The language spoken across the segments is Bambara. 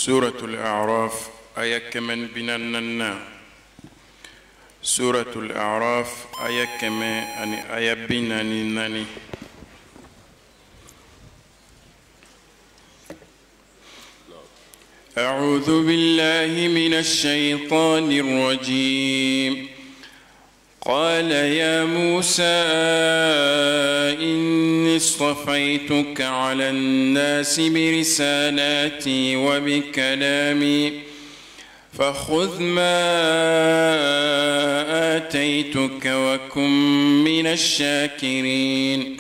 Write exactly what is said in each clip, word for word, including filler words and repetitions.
سورة الأعراف آية كمن بننا سورة الأعراف آية كمن أني آية بناني أعوذ بالله من الشيطان الرجيم. قال يا موسى إني اصطفيتك على الناس برسالاتي وبكلامي فخذ ما آتيتك وكن من الشاكرين.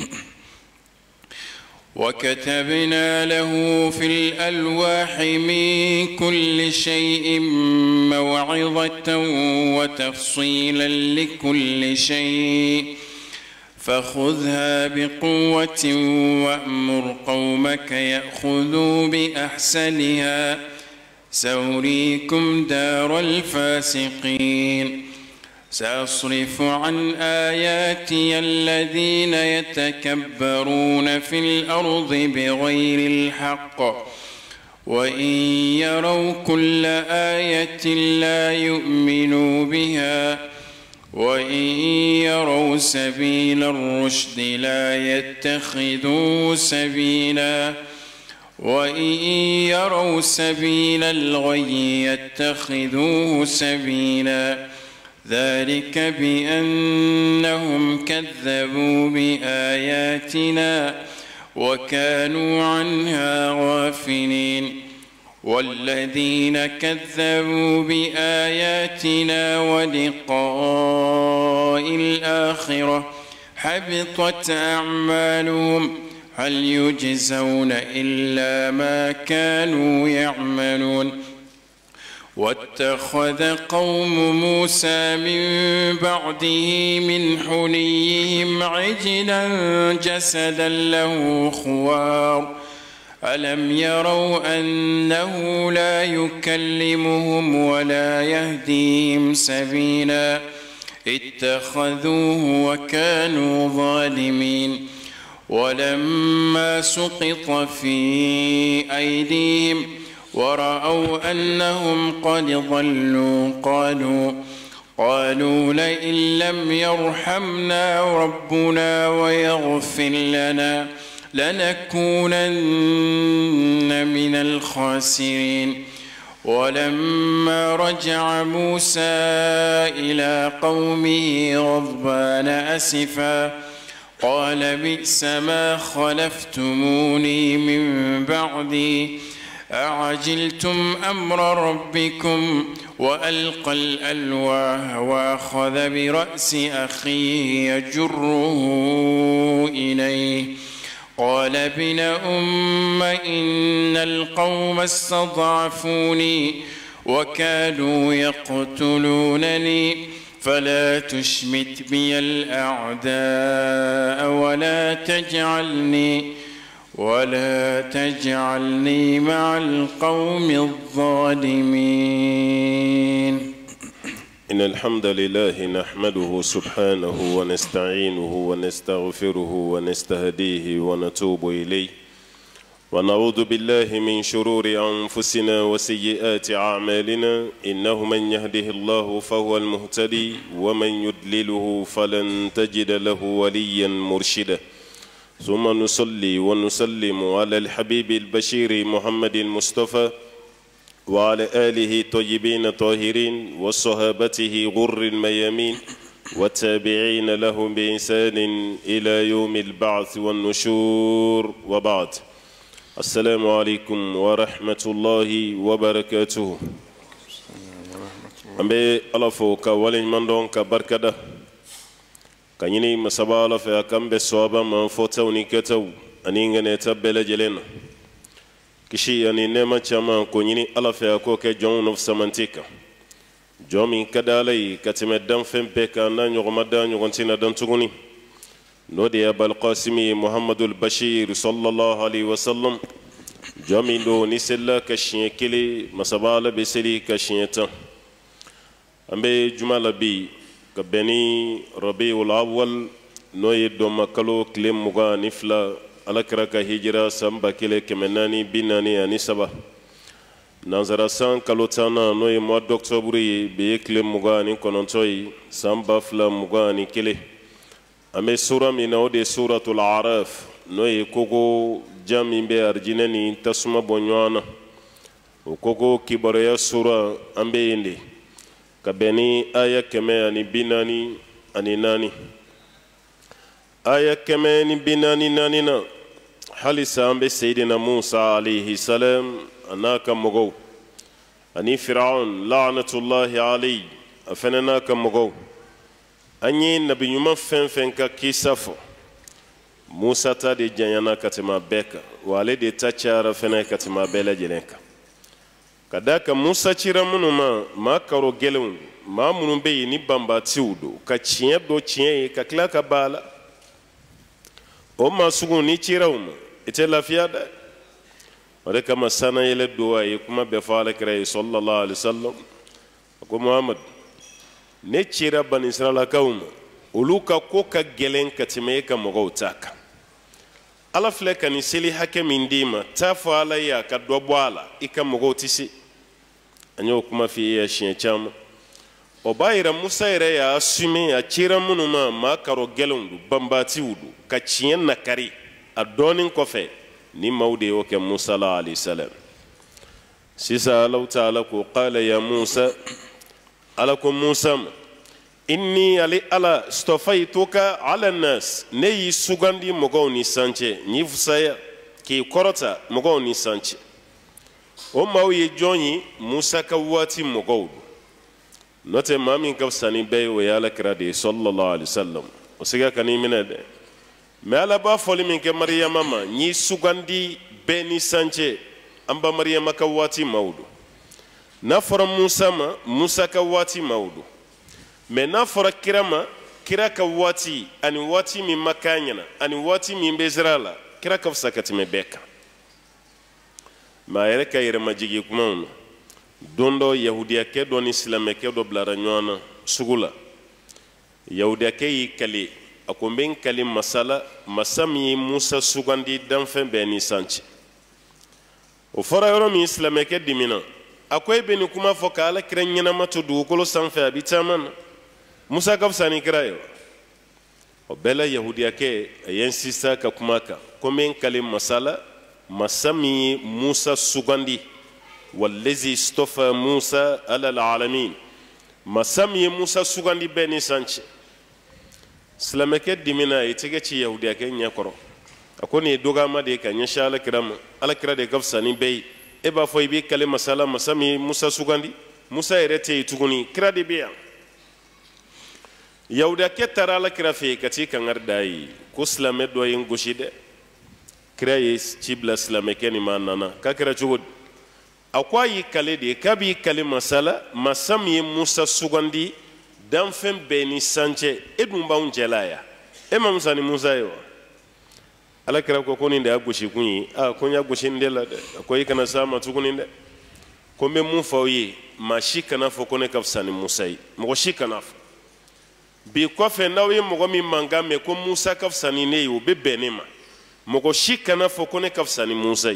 وكتبنا له في الألواح من كل شيء موعظة وتفصيلا لكل شيء فخذها بقوة وأمر قومك يأخذوا بأحسنها سأريكم دار الفاسقين. سأصرف عن آياتي الذين يتكبرون في الأرض بغير الحق وإن يروا كل آية لا يؤمنوا بها وإن يروا سبيل الرشد لا يتخذوه سبيلا وإن يروا سبيل الغي يتخذوه سبيلا. ذلك بأنهم كذبوا بآياتنا وكانوا عنها غافلين. والذين كذبوا بآياتنا ولقاء الآخرة حبطت أعمالهم هل يجزون إلا ما كانوا يعملون. واتخذ قوم موسى من بعده من حليهم عجلا جسدا له خوار ألم يروا أنه لا يكلمهم ولا يهديهم سبيلا اتخذوه وكانوا ظالمين. ولما سقط في أيديهم ورأوا أنهم قد ضلوا قالوا قالوا لئن لم يرحمنا ربنا ويغفر لنا لنكونن من الخاسرين. ولما رجع موسى إلى قومه غضبان أسفا قال بئس ما خلفتموني من بعدي أعجلتم أمر ربكم وألقى الألواح وأخذ برأس أخيه يجره إليه قال ابن أم إن القوم استضعفوني وكادوا يقتلونني فلا تشمت بي الأعداء ولا تجعلني ولا تجعلني مع القوم الظالمين. إن الحمد لله نحمده سبحانه ونستعينه ونستغفره ونستهديه ونتوب إليه ونعوذ بالله من شرور أنفسنا وسيئات أعمالنا إنه من يهده الله فهو المهتدي ومن يضلله فلن تجد له وليا مرشدا. ثم نصلي ونسلم على الحبيب البشير محمد المصطفى وعلى آله الطيبين الطاهرين وصحابته غر الميامين والتابعين لهم بإحسان إلى يوم البعث والنشور وبعد. السلام عليكم ورحمة الله وبركاته. أمبي الله فوق ولين من دون كبركة كنيني مسابالة في أكم بسوابا من فوتوني كتو أنينغ نتبل جلنا كشي أني نما كمان كنيني الله في أكوك جون of سمانتيكا جومي كدالي كتمدن فين بكا نان يغمدان يغنتين دان تغني نودي أبا القاسمي محمد البشير صلى الله عليه وسلم جومي دو نسلا كشين كلي مسابالة بسلي كشين أمبي جمال بي كبني ربيع الأول نوي دوما كلو كلم مغا نفلا على كرك هجرة سامبا كله كمناني بيناني أني سبا nanzara san kalo tan na n'o ye mois d'octobre ye bi ye tile mugan ani kɔnɔntɔn ye san ba fila mugan ani kelen an bɛ sura min na o de ye suratul araf n'o ye koko jan min bɛ arijinɛ ni tasuma bɔ ɲɔgɔn na o koko kibaruya sura an bɛ yen de ka bɛn ni aya kɛmɛ ani bi naani ani naani aya kɛmɛ ni bi naani naani na halisa an bɛ seyidina musa alayhi salam a n'a ka mɔgɔw ani firaun la'anatullahi alayhi a fana n'a ka mɔgɔw an ye nabi ɲuman fɛn fɛn ka kisa fɔ musa ta de janyana ka tɛmɛ a bɛɛ kan wa ale de ta cayara fana ka tɛmɛ a bɛɛ lajɛlen kan ka d'a kan musa cira minnu ma maa karo gɛlɛnw maa minnu bɛ yen ni banbatiw don ka tiɲɛ dɔ tiɲɛ ye ka tila ka ban a la o maa sugu ni cira u ma i tɛ lafiya dɛ o de kama sanayɛlɛ don a ye kuma bɛɛ fɔ alakira ye sallallahu alaihi wasallam a ko muhamadu ne cira bani israɛlakaw ma olu ka ko ka gɛlɛn ka tɛmɛ e ka mɔgɔw ta kan ala filɛ ka nin seli hakɛ min d'i ma taa fɔ ala ye a ka dɔ bɔ a la i ka mɔgɔw tɛ se an y'o kuma f'i ye siɲɛ caman o b'a yira musa yɛrɛ y'a sume a cira minnu ma maa karo gɛlɛnw don banbatiw don ka tiɲɛ nakari a dɔɔnin kɔfɛ ni maaw de y'o kɛ musa la alayhi salam sisan alaw taala ko qala ya musa ala ko musa ma inni ale ala stofaytuka ala nas ne y'i sugandi mɔgɔw ni san cɛ n'i fusaya k'i kɔrɔta mɔgɔw ni san cɛ o maaw ye jɔn ye musa ka waati mɔgɔw don n'o tɛ maa min ka fisa ni bɛɛ ye o ye alakira de ye sallallahu alaihi wasallam o siga ka n'i minɛ dɛ mɛ ala b'a fɔli min kɛ mariyama ma n y'i sugandi bɛɛ ni san cɛ an ba mariyama ka waati maaw don n'a fɔra musa ma musa ka waati maaw don mɛ n'a fɔra kira ma kira ka waati ani waati min ma k'a ɲɛna ani waati min bɛ zira la kira ka fisa ka tɛmɛ bɛɛ kan mɛ a yɛrɛ ka yɛrɛmajigi kumaw na don dɔ yahudiyakɛ dɔ ni silamɛkɛ dɔ bilara ɲɔgɔn na sugu la yahudiyakɛ y'i kale a ko n bɛ n kale masa la masa min ye musa sugandi danfɛn bɛɛ ni san cɛ o fɔra yɔrɔ min silamɛkɛ dimina a ko e bɛ nin kuma fɔ ka alakira ɲɛnama to dugukolo sanfɛ a bɛ caman na musa ka fisa ni kira ye wa o bɛɛ la yahudiyakɛ a ye n sisa ka kuma kan ko n bɛ n kale masa la masa min ye musa sugandi wallazi istafa musa ala alalamin masa min ye musa sugandi bɛɛ ni san cɛ silamɛkɛ dimina a ye tɛgɛ ci yahudiyakɛ ɲɛkɔrɔ a ko nin ye dɔgɔyama de ye ka ɲɛsin alakira ma alakira de ka fisa ni bɛɛ ye e b'a fɔ i b'i kale masa la masa min ye musa sugandi musa yɛrɛ tɛ yen tuguni kira de bɛ yan yahudiyakɛ taara alakira fɛ yen ka t'i kankari da a ye ko silamɛ dɔ ye n gosi dɛ kira ye ci bila silamɛkɛ nin ma a nana k'a kɛra cogo di a ko a y'i kale de k'a b'i kale masa la masa min ye musa sugandi danfɛn bɛɛ ni san cɛ e dun b'anw cɛla yan e ma musa ni musa ye wa alakira ko ko nin de y'a gosi kun ye a ko n y'a gosi nin de la dɛ a ko i kana s'a ma tuguni dɛ ko n bɛ mun fɔ aw ye maa si kana fɔ ko ne ka fisa ni musa ye mɔgɔ si kana fɔ bi kɔfɛ n'aw ye mɔgɔ min mankan mɛn ko musa ka fisa ni ne ye o bɛ bɛn ne ma mɔgɔ si kana fɔ ko ne ka fisa ni musa ye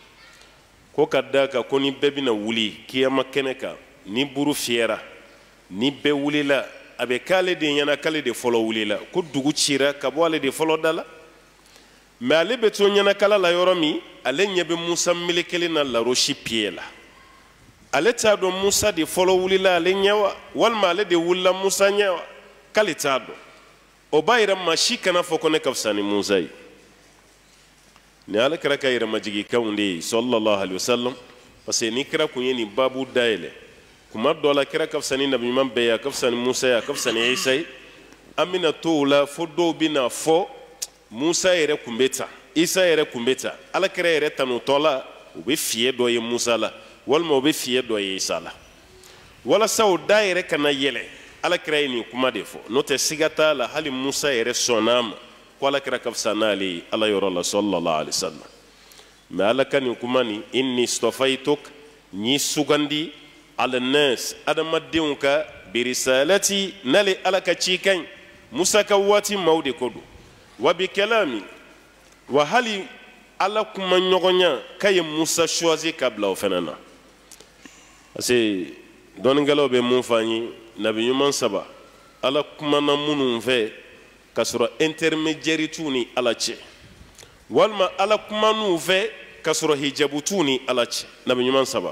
ko ka d'a kan ko ni bɛɛ bɛna wuli kiyama kɛnɛ kan ni buru fiyɛra ni bɛɛ wulila a bɛ k'ale de ɲɛna k'ale de fɔlɔ wulila ko dugu cira ka bɔ ale de fɔlɔ da la mɛ ale bɛ to ɲɛnakala la yɔrɔ min ale ɲɛ bɛ musa melekelen na larosi piye la ale t'a dɔn musa de fɔlɔ wulila ale ɲɛ wa walima ale de wulila musa ɲɛ wa k'ale t'a dɔn o b'a yira maa si kana fɔ ko ne ka fisa ni musa ye ni ala kɛra ka yɛrɛmajigikaw de ye sallallahu alaihi wasallam parce que ni kira kun ye nin babu dayɛlɛ kuma dɔ la kira ka fisa ni nabi ɲuman bɛɛ ye a ka fisa ni musa ye a ka fisa ni isa ye an bɛna to o la fo dɔw bɛna fɔ musa yɛrɛ kun bɛ ta isa yɛrɛ kun bɛ ta ala kira yɛrɛ tanutɔ la u bɛ fiye dɔ ye musa la walima u bɛ fiye dɔ ye isa la walasa o da yɛrɛ kana yɛlɛ ala kira ye nin kuma de fɔ n'o tɛ siga t'a la hali musa yɛrɛ sɔnn'a ma ko ala kira ka fisa n'ale ye ala yɔrɔ la sallallahu alaihi wasallam mɛ ala ka nin kuma nin inni stafaytuk n y'i sugandi ala nas adamadenw ka birisalati n'ale ala ka cikan ɲi musa ka waati maaw de ko don wa bi kalami wa hali ala kuma ɲɔgɔnya k'a ye musa choisi ka bila o fana na ase dɔɔninkɛlaw bɛ mun fɔ an ye nabi ɲuman saba ala kumana minnu fɛ ka sɔrɔ intermédiaire t'u ni ala cɛ walima ala kuman'u fɛ ka sɔrɔ hijabu t'u ni ala cɛ nabi ɲuman saba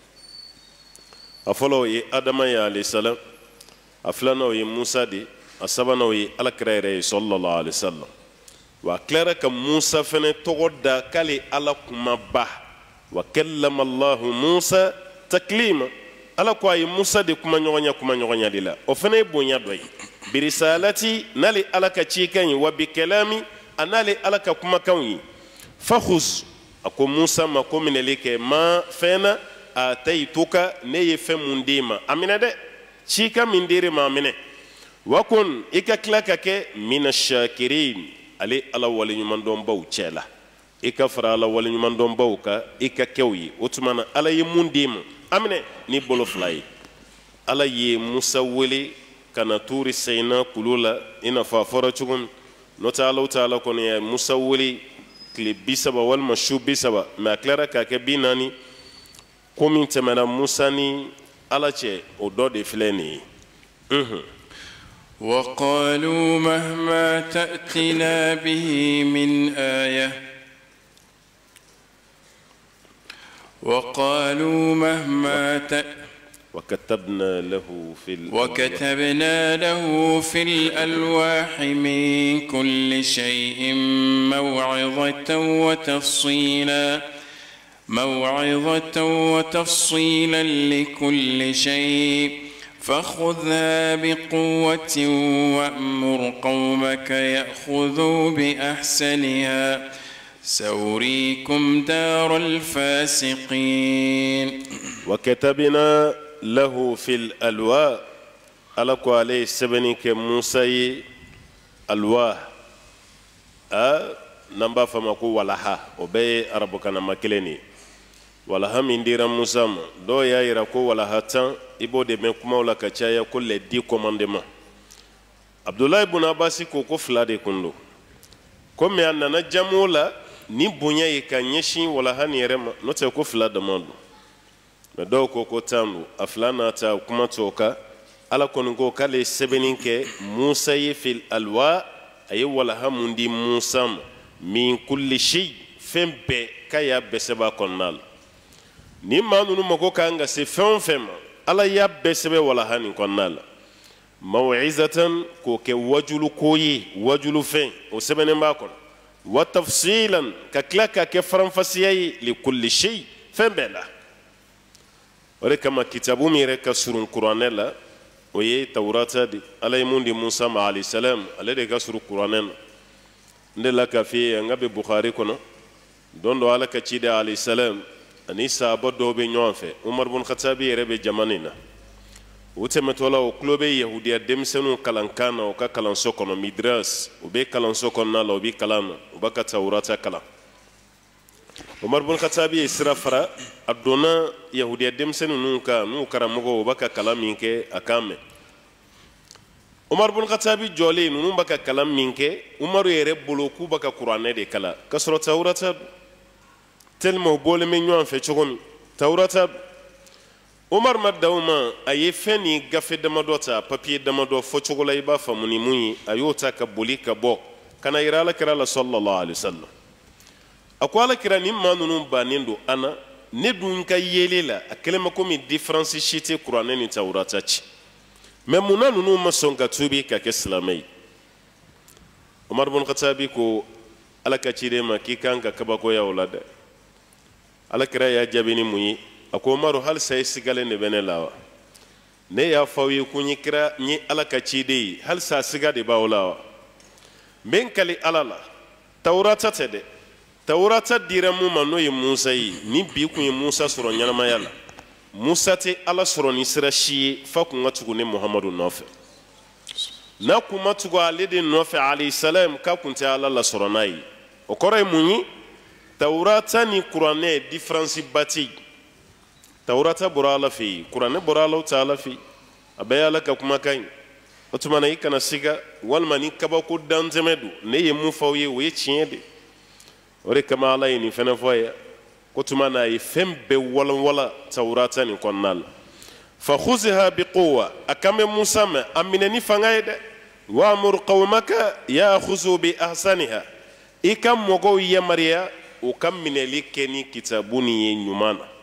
a fɔlɔ o ye adama ye alayhi salam a filanan o ye musa de a sabanan o ye alakira yɛrɛ ye sallallahu alayhi wa sallam wa a tilara ka musa fɛnɛ tɔgɔ da k'ale ala kumaba wa kallama allahu musa taklima ala ko a ye musa de kuma ɲɔgɔnya kuma ɲɔgɔnya de la o fɛnɛ ye bonya dɔ ye birisalati n'ale ala ka cikan ye wa bi kalami a n'ale ala ka kumakanw ye fakhuz a ko musa ma ko minɛli kɛ ma fɛn na a tayituka ne ye fɛn mun d'e ma a minɛ dɛ cikan min dir'e ma a minɛ wa kun i ka tila ka kɛ mina shakirin ale ala waleɲumandɔnbaw cɛ la i ka fara ala waleɲumandɔnbaw kan i ka kɛw ye o tuma na ala ye mun d'e ma a minɛ ni bolo fila ye ala ye musa wele ka na turi seyina kulu la i n'a fɔ a fɔra cogo min n'o tɛ alaw ta ala kɔni ye musa wele tile bi saba walima su bi saba mɛ a tilara k'a kɛ bi naani ko min tɛmɛna musa ni ala cɛ o dɔ de filɛ nin ye وقالوا مهما تأتنا به من آية وقالوا مهما تأتنا وكتبنا له في وكتبنا له في الألواح من كل شيء موعظة وتفصيلا موعظة وتفصيلا لكل شيء فخذها بقوة وأمر قومك يأخذوا بأحسنها سأريكم دار الفاسقين وكتبنا له في الألواح ألقى عليه سبنك موسى ألواح أ نمبا فمكو ولها وبي أربك نمكلني walaha min dira musa ma dɔw y'a yira ko walaha tan i b'o de mɛn kumaw la ka caya ko les dix commandements abdulayi ibn abasi ko ko fila de kun don komi a nana jamu la ni bonya ye ka ɲɛsin walaha nin yɛrɛ ma n'o tɛ ko fila dama don mɛ dɔw ko ko tan don a fila n'a ta kuma t'o kan ala kɔni ko k'ale ye sɛbɛnni kɛ musa ye fil alwa a ye walaha mun di musa ma min kulli shay fɛn bɛɛ k'a y'a bɛɛ sɛbɛn a kɔnɔna la ni maa ninnu mako kan ka se fɛn o fɛn ma ala y'a bɛɛ sɛbɛn walaha nin kɔnɔna la maw'izatan k'o kɛ wajulu ko ye wajulu fɛn o sɛbɛnnen b'a kɔnɔ wa tafsilan ka tila k'a kɛ faranfasiya ye li kulli shay fɛn bɛɛ la o de kama kitabu min yɛrɛ ka surun kuranɛ la o ye tawurata de ala ye mun di musa ma alayhi salam ale de ka surun kuranɛ na n delila k'a f'i ye n ka bɛ bukhari kɔnɔ don dɔ ala ka ciden alayhi salam ani sahaba dɔw bɛ ɲɔgɔn fɛ umar bin khatabi yɛrɛ bɛ jamana in na o tɛmɛtɔ la o tulo bɛ yahudiya denmisɛnninw kalankan na o ka kalanso kɔnɔ midras o bɛ kalanso kɔnɔna la o bɛ kalan na o b'a ka tawurata kalan umar bin khatabi ye sira fara a donna yahudiya denmisɛnnin ninnu kan n'u karamɔgɔ o b'a ka kalan min kɛ a kan mɛn umar bin khatabi jɔlen ninnu b'a ka kalan min kɛ umaru yɛrɛ bolo k'u b'a ka kuranɛ de kalan k'a sɔrɔ tawurata don tellement o bɔlen bɛ ɲɔgɔn fɛ cogo min tawurata don umar ma da o ma a ye fɛn ni gafe damadɔ ta papiye damadɔ fɔ cogo la i b'a faamu ni mun ye a y'o ta ka boli ka bɔ ka na yira alakira la sallallahu alaihi wasallam a ko alakira nin maa ninnu bannen don an na ne dun ka yeli la a kɛlen bɛ komi différence si tɛ kuranɛ ni tawurata cɛ mɛ munna ninnu ma sɔn ka tuubi ka kɛ silamɛ ye umar bin khatabi ko ala ka ciden ma k'i kan ka kabakoya o la dɛ alakira y'a jaabi ni mun ye a ko umaru halisa i sigalen de bɛ ne la wa ne y'a fɔ aw ye ko n ye kira n ye ala ka ciden ye halisa siga de b'aw la wa n bɛ n kali ala la tawurata tɛ dɛ tawurata dira mun ma n'o ye musa ye ni bi kun ye musa sɔrɔ ɲɛnamaya la musa tɛ ala sɔrɔ ni sira si ye fa kun ka tugu ne muhamadu nɔfɛ n'a kun ma tugu ale de nɔfɛ alayhi salam k'a kun tɛ ala lasɔrɔ n'a ye o kɔrɔ ye mun ye tawurata ni kuranɛ différence ba tɛ yen tawurata bɔra ala fɛ yen kuranɛ bɔra ala ta ala fɛ yen a bɛɛ ye ala ka kumakan ye o tuma na i kana siga walima ni kabako dantɛmɛ don ne ye mun fɔ aw ye o ye tiɲɛ de o de kama ala ye nin fɛnɛ fɔ ye ko tuma na ye fɛn bɛɛ walanwala tawurata nin kɔnɔna la fa khuziha biquwa a kan bɛ musa mɛ a minɛ ni fanga ye dɛ wa'mur qawmaka ya'khudhu bi ahsaniha i ka mɔgɔw yamariya u ka minɛli kɛ ni kitabu nin ye ɲuman na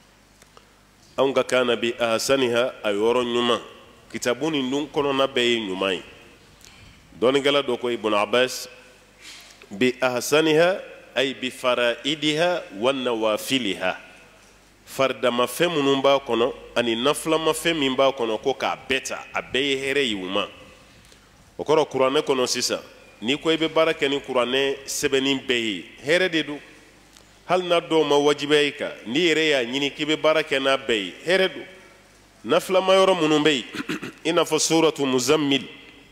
anw ka kan na bi ahsaniha a yɔrɔ ɲuman kitabu nin dun kɔnɔna bɛɛ ye ɲuman ye dɔɔnikɛla dɔ ko ibn abbas bi ahsaniha ay bi faraidiha wa nawafiliha faridamafɛn minnu b'a kɔnɔ ani nafilamafɛn min b'a kɔnɔ ko k'a bɛɛ ta a bɛɛ ye hɛrɛ ye u ma o kɔrɔ kuranɛ kɔnɔ sisan n'i ko i bɛ baara kɛ ni kuranɛ sɛbɛnni bɛɛ ye hɛrɛ de don hali n'a dɔw ma wajibiya i kan n'i yɛrɛ y'a ɲini k'i bɛ baara kɛ n'a bɛɛ ye hɛrɛ don nafilama yɔrɔ minnu bɛ yen i n'a fɔ suratu muzammil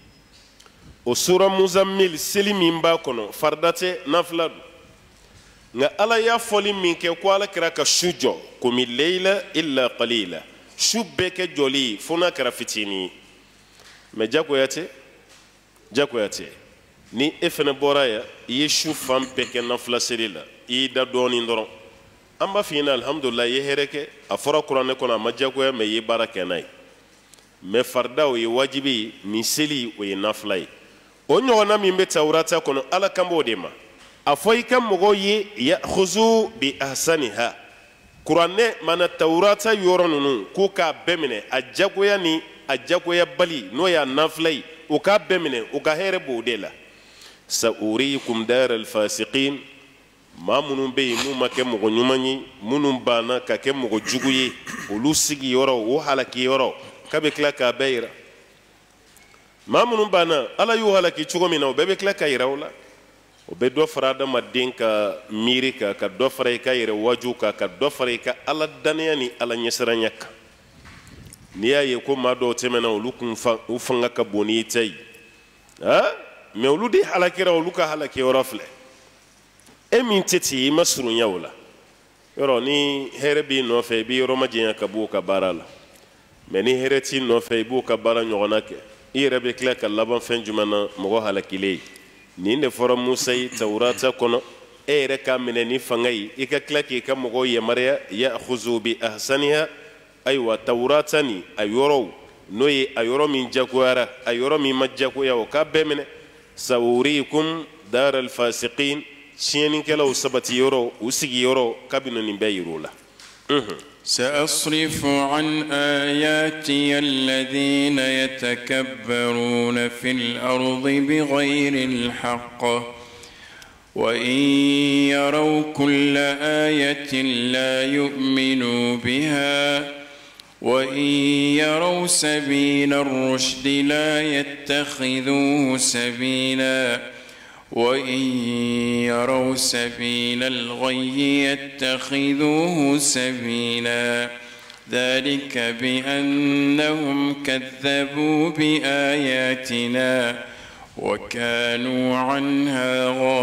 o sura muzammil seli min b'a kɔnɔ farida tɛ nafila don nka ala y'a fɔli min kɛ ko ala kɛra ka su jɔ komi leila illa qalila su bɛɛ kɛ jɔli fo n'a kɛra fitinin ye mɛ jagoya tɛ jagoya tɛ ni e fana bɔra yan i ye su fan bɛɛ kɛ nafila seli la i y'i da dɔɔnin dɔrɔn an b'a f'i ɲɛna alhamdulila i ye hɛrɛ kɛ a fɔra kuranɛ kɔnɔ a ma jagoya mɛ i ye baara kɛ n'a ye mɛ farida o ye wajibi ye nin seli o ye nafila ye o ɲɔgɔnna min bɛ tawurata kɔnɔ ala kan b'o de ma a fɔ i ka mɔgɔw ye ya'khudhu bi ahsaniha kuranɛ mana tawurata yɔrɔ ninnu k'u k'a bɛɛ minɛ a jagoya ni a jagoya bali n'o y'a nafila ye u k'a bɛɛ minɛ u ka hɛrɛ b'o de la sa'uriikum dara al-fasiqin maa minnu bɛ yen n'u ma kɛ mɔgɔ ɲuman ye minnu banna ka kɛ mɔgɔ jugu ye olu sigiyɔrɔ o halakiyɔrɔ k'a bɛ tila k'a bɛɛ yira maa minnu banna ala y'u halaki cogo min na o bɛɛ bɛ tila ka yira o la o bɛ dɔ fara adamaden ka miiri kan ka dɔ fara i ka yɛrɛ waju kan ka dɔ fara i ka ala danaya ni ala ɲɛsiranya kan n'i y'a ye ko maa dɔw tɛmɛna olu kun u fanga ka bon n'i ta ye ah mɛ olu de halakira olu ka halakiyɔrɔ filɛ e min tɛ ten i ma surunya o la yɔrɔ ni hɛrɛ b'i nɔfɛ i bɛ yɔrɔ ma janya ka bɔ o ka baara la mɛ ni hɛrɛ t'i nɔfɛ i b'o ka baara ɲɔgɔnna kɛ i yɛrɛ bɛ tila ka laban fɛn jumɛn na mɔgɔ halakilen ye nin de fɔra musa ye tawurata kɔnɔ e yɛrɛ k'a minɛ ni fanga ye i ka tila k'i ka mɔgɔw yamaruya ya'khudhu bi ahsaniha ayiwa tawurata nin a yɔrɔw n'o ye a yɔrɔ min jagoyara a yɔrɔ min ma jagoya o k'a bɛɛ minɛ sa'uriikum dara al-fasiqin tiɲɛnikɛlaw sabatiyɔrɔ u sigiyɔrɔ kabini nin bɛɛ yir'u la سأصرف عن آياتي الذين يتكبرون في الأرض بغير الحق وإن يروا كل آية لا يؤمنوا بها وإن يروا سبيل الرشد لا يتخذوه سبيلا وإن يروا سبيل الغي يتخذوه سبيلا ذلك بأنهم كذبوا بآياتنا وكانوا عنها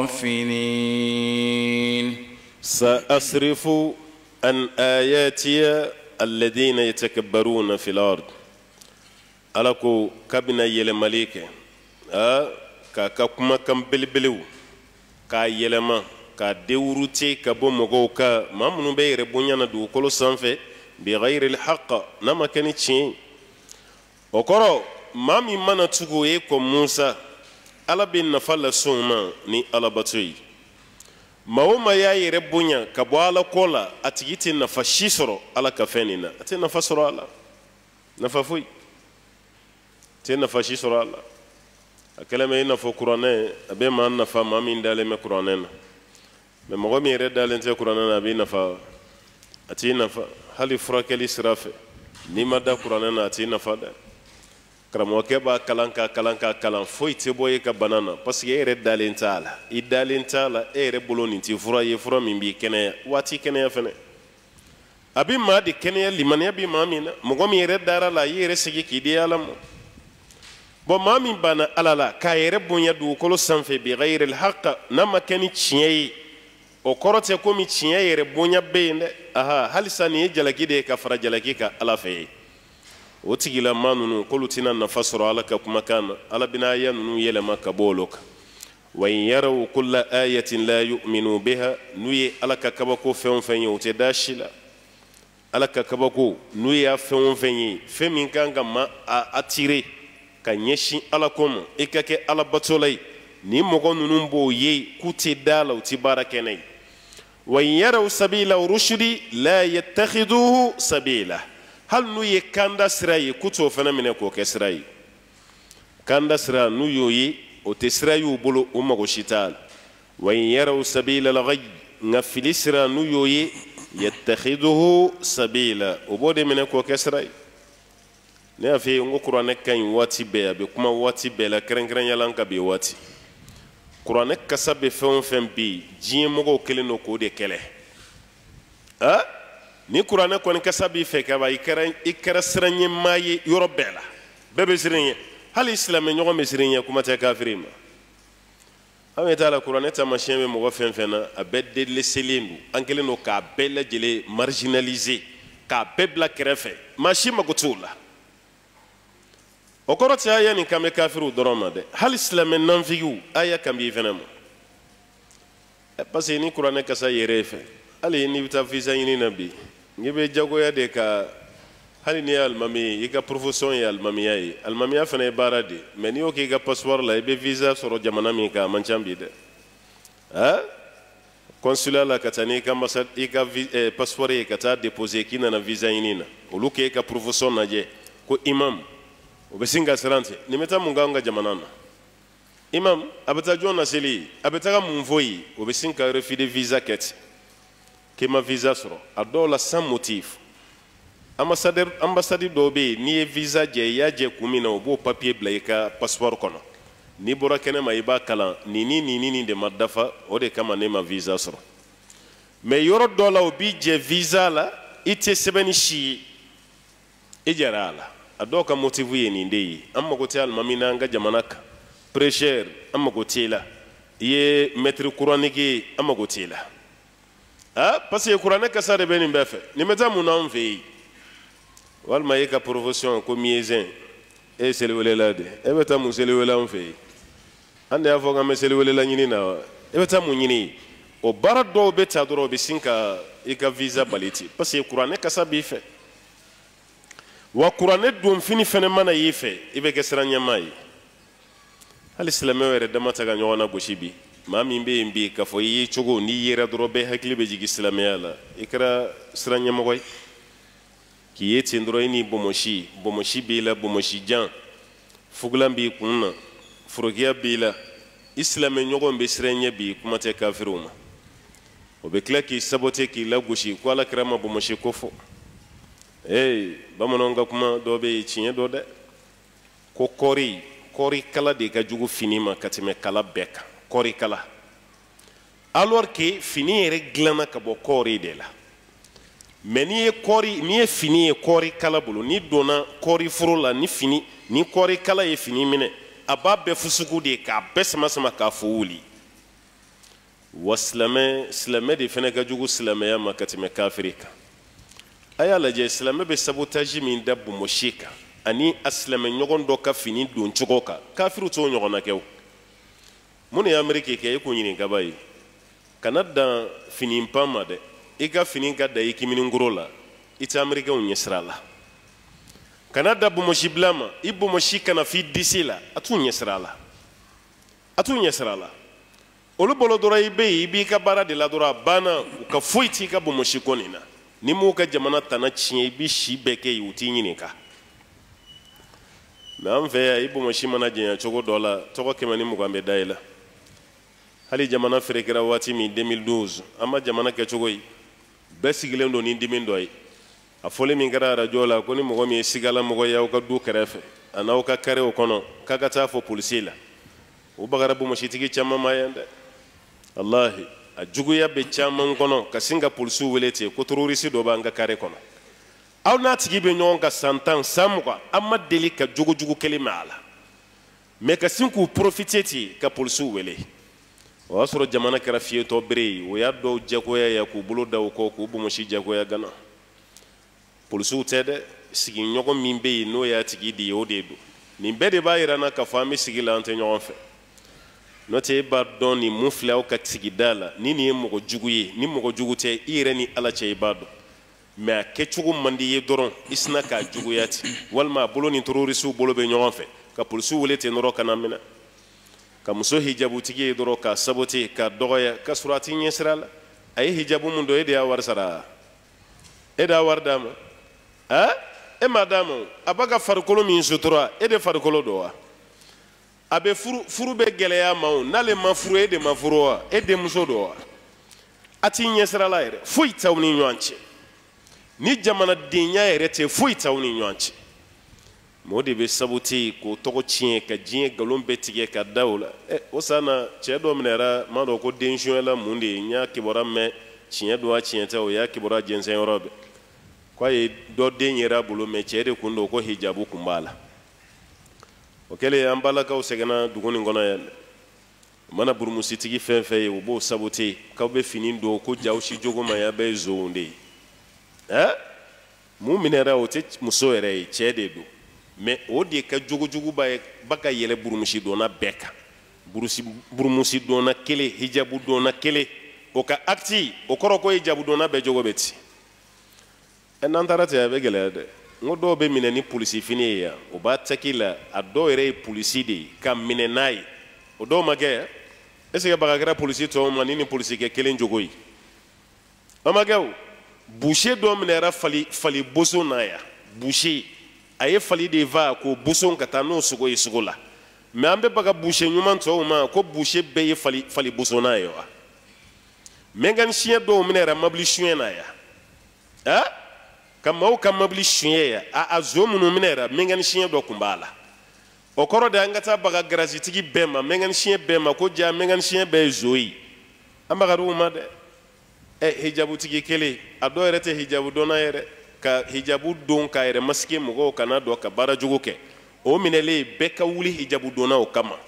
غافلين سأصرف عن آياتي الذين يتكبرون في الأرض ألكو كبنا يلمليك أه ka ka kumakan belebelew k'a yɛlɛma k'a dewurute ka bɔ mɔgɔw ka maa minnu bɛ yɛrɛ bonya na dugukolo sanfɛ bi ghayri al-haqq n'a ma kɛ ni tiɲɛ o kɔrɔ maa min mana tugu e kɔ musa ala bɛ nafa lase o ma ni alabato ye maa o maa y'a yɛrɛ bonya ka bɔ ala kɔ la a tigi tɛ nafa si sɔrɔ ala ka fɛn nin na a tɛ nafa sɔrɔ a la nafa foyi tɛ nafa si sɔrɔ a la a kɛlen bɛ i n'a fɔ kuranɛ a bɛ maa nafa maa min dalen bɛ kuranɛ na mɛ mɔgɔ min yɛrɛ dalen tɛ kuranɛ na a b'i nafa a t'i nafa hali furakɛli sira fɛ n'i ma da kuranɛ na a t'i nafa dɛ karamɔgɔkɛ b'a kalan k'a kalan k'a kalan foyi tɛ bɔ e ka bana na parce que e yɛrɛ dalen t'a la i dalen t'a la e yɛrɛ bolo nin tɛ fura ye fura min b'i kɛnɛya waati kɛnɛya fɛnɛ a bɛ maa de kɛnɛya limaniya bɛ maa min na mɔgɔ min yɛrɛ dara la i yɛrɛ sigi k'i di ala ma bon maa min banna ala la k'a yɛrɛ bonya dugukolo sanfɛ bi ghayri al-haqq n'a ma kɛ ni tiɲɛ ye o kɔrɔ tɛ komi tiɲɛ yɛrɛ bonya bɛ yen dɛ aha halisa nin ye jalaki de ye ka fara jalaki kan ala fɛ ye o tigilamaa ninnu k'olu tɛna nafa sɔrɔ ala ka kumakan na ala bɛna aya ninnu yɛlɛma ka bɔ olu kan وإن يروا كل آية لا يؤمنوا بها نوي ألك كبكو فهم فني وتداشلا ألك كبكو نوي فهم فني فمن كان ما أتيري كان يشين ألكم إكاك ألا بطولي نمغن نمبو يي كوتي دالا وتباركني وإن يروا سبيل الرشد لا يتخذوه سبيلا هل نوي كاندا سراي كوتو فنمنا كوكي سراي كاندا سرا نوي وتسرايو بلو أمغو شتال وإن يروا سبيل الغي نفلي سرا نوي يتخذه سبيلا وبودي من كوكي سراي نافي نغو قرآن كان واتي بيا بكما واتي بيا كرن كرن يلانك بي واتي قرآن كسب فهم فهم بي جين مغو كلنو كودي كله ها ni Qur'an ko ni kasabi fe ka ba ikara ikara siranye maye yorobela bebe siranye hal islam nyogo mesiranye kuma ta kafirima ame ta la Qur'an ta machien be mo fen fena abedde le selindu ankele no ka bella jele marginaliser ka bebla krefe machi magutula okoroti aya ni kame kafiru doroma de hal islam nan figu aya kambi fenamo parce ni Qur'an ka sa yerefe ali ni ta visa ni nabi ngibe jagoya de ka hali ni almami ika profession ya almami yayi almami ya fana barade mais ni oki ga passeport la be visa soro jamana mi ka manchambi de ha consulat la katani ka ambassade ika passeport e kata déposer kina na visa inina uluke ka profession na je ko imam obesinga serante ni meta munganga jamana na imam abata jona seli abata mumvoyi obesinga refus de visa ket kema visa soro adola sans motif ambassadeur ambassade dobe ni visa je ya je kumina obo papier blaika passeport kono ni bora kene ma iba kala ni ni ni ni de madafa o de kama ne ma visa soro mais yoro dola obi je visa la ite sebeni shi ejarala adoka motivu ye ni ndei amma ko tal mamina nga jamanaka prêcheur amma ko tela ye maître coranique amma ko tela ah parce que Qur'an ka sa de benin befe ni meta mun an ve wal ma ka profession ko miezin e sele wele la de e beta mun sele wele an ve ande afo ga me sele wele la nyini na e beta mun nyini o bara do beta doro be sinka e ka visa baliti parce que Qur'an ka sa bi fe wa Qur'an dum fini fene mana yife e be ke sranya mai al islam were da mata ga nyona goshibi mami mbe mbi ka fo yi chogo ni yera doro be hakli be jigi islamia la ikra sranya mogoy ki yeti ndoro ni bomoshi bomoshi be la bomoshi jan fugla mbi kunna furogia be la islam nyogo mbe sranya bi kuma te kafiruma o be klaki sabote ki la goshi ko ala krama bomoshi kofo eh bamononga kuma do be chinye do de ko kori kori kala de ka jugu finima katime kala beka kori kala alors que fini ere glana ka bo kori de la mais ni kori ni fini kori kala bulu ni dona kori furula ni fini ni kori kala e fini mine aba be fusuku de ka besma sama ka fuuli waslame slame de fene ka jugu slame ya makatime kafirika aya la je slame be sabotage min dabbu moshika ani aslame nyogon do ka fini don chugoka kafiru to nyogona kew mun ya amerike ke ko nyini gabai kanada fini pama de iga fini gada ikimini ngurola ita amerika unyesrala kanada bu mojiblama ibu moshika na fi disila atu nyesrala atu nyesrala olu bolo dora ibe ibi ka bara de la dora bana ka foiti ka bu moshikonina ni mu ka jamana tana chie ibi shi beke yuti nyini ka na mve ibu moshimana jenya chogo dola toko kemani mugambe daila hali jamana ferekera wati mi deux mille douze ama jamana ke chogoy besigile ndo ni dimin doy a fole mi ngara radio la ko ni mo mi sigala mo yaw ka du kerefe anaw ka kare o kono kaga ta fo police la o bagara bu mo shitigi chama mayande wallahi a jugu ya be chama kono ka singa police welete ko terroriste do ba nga kare kono aw na tigi be nyon ka santan samwa amma deli ka jugu jugu kelima ala me ka sinku profiteti ka police wele o asoro jamana kara fiye to bere o ya do jagoya ya ku bulu da ko ku bu moshi jagoya gana polisu tede sigi nyogo mimbe no ya tigi di o de do ni be de ba ira na ka fami sigi la ante nyon fe n'o tɛ e b'a dɔn nin mun filɛ aw ka sigida la ni nin ye mɔgɔ jugu ye ni mɔgɔ jugu tɛ i yɛrɛ ni ala cɛ i b'a dɔn mais a kɛcogo man di ye dɔrɔn i sina k'a juguya ten walima a bolo ni terrorisiw bolo bɛ ɲɔgɔn fɛ ka polisiw wele ten dɔrɔn ka na minɛ ka muso hijabutigi ye dɔrɔn k'a saboter k'a dɔgɔya k'a sɔrɔ a t'i ɲɛsira la a ye hijabu mun don e de y'a wari sara e de y'a wari d'a ma ah e m'a d'a ma a b'a ka farikolo min sutura e de farikolo don wa a bɛ furu furu bɛ gɛlɛya ma o n'ale ma furu e de ma furu wa e denmuso don wa a t'i ɲɛsira la yɛrɛ foyi t'aw ni ɲɔgɔn cɛ ni jamanadenya yɛrɛ tɛ foyi t'aw ni ɲɔgɔn cɛ mɔgɔ de bɛ saboter k'o tɔgɔ tiɲɛ ka diɲɛ nkalon bɛɛ tigɛ ka da o la ɛ o san na cɛ dɔ minɛra m'a dɔn ko den sunyala mun de ye n y'a kibaruya mɛn tiɲɛ don a tiɲɛ tɛ o y'a kibaruya jɛnsɛn yɔrɔ bɛɛ k'a ye dɔ den yɛrɛ a bolo mɛ cɛ de kun don ko hijabu kun b'a la o kɛlen an balakaw sɛgɛnna dugu nin kɔnɔ yan o mana burumusitigi fɛn fɛn ye o b'o saboter k'aw bɛ fini don ko jaw si jogo ma y'a bɛɛ ye zonw de ye ɛ mun minɛra o tɛ muso yɛrɛ ye cɛ de don mais o de ka jogojugu ba ka yɛlɛ burumusi donna bɛɛ kan burumusi donna kelen hijabu donna kelen o ka acte o kɔrɔ ko hijabu donna bɛɛ jogo bɛ ten ɛ n'an taara ten a bɛ gɛlɛya dɛ n ko dɔw bɛ minɛ ni polisi fini ye yan o b'a tɛki la a dɔw yɛrɛ ye polisi de ye ka minɛ n'a ye o dɔw ma kɛ est ce que baga kɛra polisi tɔw ma ni ni polisikɛ kelen jogo ye o ma kɛ o boucher dɔ minɛra fali fali boso na yan boucher a ye fali de va k'o boson ka taa n'o sogo ye sogo la mais an bɛ baga boucher ɲuman tɔw ma ko boucher bɛɛ ye fali fali boson na ye wa mécanicien dɔw minɛra mobili suɲɛ na yan ah ka maaw ka mobili suɲɛ yan a a zo minnu minɛra mécanicien dɔ tun b'a la o kɔrɔ de an ka taa baga garagitigi bɛɛ ma mécanicien bɛɛ ma ko ja mécanicien bɛɛ ye zo ye an baga o ma dɛ ɛ hijabutigi kelen a dɔw yɛrɛ tɛ hijabu dɔnna yɛrɛ ka hijabu don k'a yɛrɛ masike mɔgɔw kana dɔn ka baara jugu kɛ o minɛlen bɛɛ ka wuli hijabu donna o kama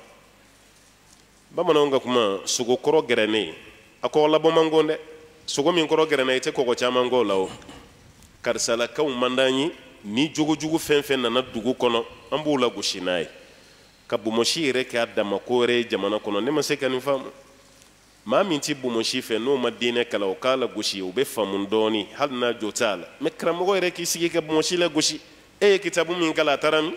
bamananw ka kuma sogo kɔrɔ gɛrɛnen a kɔgɔ labɔ man go dɛ sogo min kɔrɔ gɛrɛnna i tɛ kɔgɔ caman k'o la o karisalakaw man d'an ye ni jogojugu fɛn fɛn nana dugu kɔnɔ an b'o lagosi n'a ye ka bomosi yɛrɛ kɛ a dama ko wɛrɛ ye jamana kɔnɔ ne ma se ka nin faamu maa min ti bomosi fɛ n'o ma diinɛ kalan o k'a lagosi o bɛ faamu dɔɔni hali n'a jo t'a la mais karamɔgɔ yɛrɛ k'i sigi ka bomosi lagosi e ye kitabu min kalan a taara min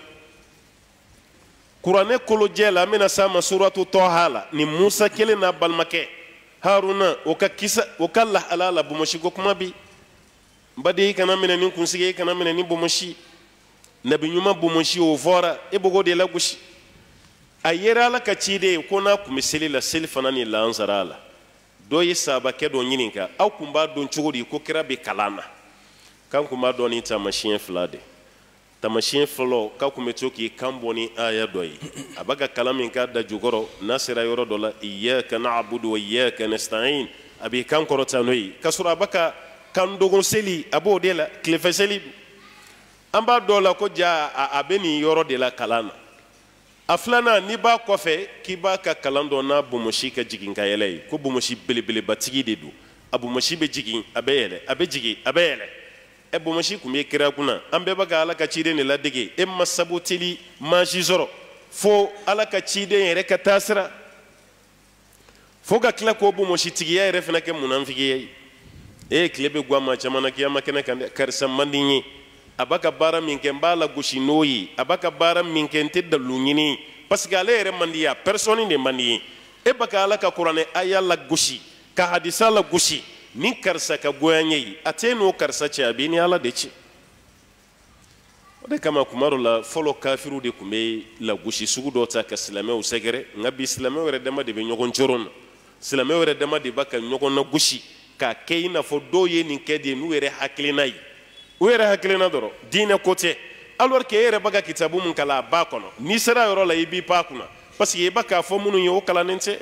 kuranɛ kolojɛ la an bɛna s'a ma suratu tɔha la ni musa kelen n'a balimakɛ haruna o ka kisa o ka lahala la bomosi ko kuma bi n baden i kana minɛ ni kunsigi i kana minɛ ni bomosi nabi ɲuman bomosi o fɔra e b'o de lagosi a yera ala ka ciden ye ko n'a tun bɛ seli la seli fana ni lansara la dɔ ye sabakɛ dɔ ɲininka aw tun b'a dɔn cogo di ko kira bɛ kalan na k'an tun b'a dɔn ni taamasiyɛn fila de taamasiyɛn fɔlɔ k'aw tun bɛ to k'i kan bɔ ni aya dɔ ye a b'a ka kalan min k'a da jukɔrɔ n'a sera yɔrɔ dɔ la iyyaka na'budu wa iyyaka nasta'in a b'i kan kɔrɔta n'o ye k'a sɔrɔ a b'a ka kan dogon seli a b'o de la tilefɛ seli an b'a dɔn la ko ja a bɛ nin yɔrɔ de la kalan na a filanan n'i b'a kɔfɛ k'i b'a ka kalan dɔn n'a bomosi ka jigin ka yɛlɛ ye ko bomosi belebelebatigi de don a bomosi bɛ jigin a bɛ yɛlɛ a bɛ jigin a bɛ yɛlɛ ɛ bomosi tun bɛ kira kunna an bɛɛ bɛ ka ala ka ciden de ladege e ma saboteli maasi sɔrɔ fo ala ka ciden yɛrɛ ka taa sira fo ka tila k'o bomositigiya yɛrɛ fana kɛ munafigiya ye e ye tile bɛ guwan maa caman na kiyama kɛnɛ kan dɛ karisa man di n ye a b'a ka baara min kɛ n b'a lagosi n'o ye a b'a ka baara min kɛ n tɛ dalu ɲini parce que ale yɛrɛ man di ye a personne de man di ye e b'a ka ala ka kuranɛ aya lagosi ka hadisa lagosi ni karisa ka goya n ye a tɛ n'o karisa cɛ a b'i ni ala de cɛ o de kama kuma dɔ la fɔlɔ kafiru de tun bɛ lagosi sugu dɔ ta ka silamɛw sɛgɛrɛ nka bi silamɛw yɛrɛ dama de bɛ ɲɔgɔn coron na silamɛw yɛrɛ dama de b'a ka ɲɔgɔn lagosi k'a kɛ i n'a fɔ dɔw ye nin kɛ de n'u yɛrɛ hakilina ye u yɛrɛ hakilina dɔrɔn diinɛ ko tɛ alors que e yɛrɛ b'a ka kitabu min kalan a b'a kɔnɔ n'i sera yɔrɔ la i b'i pan a kunna parce que i b'a k'a fɔ minnu ye o kalannen tɛ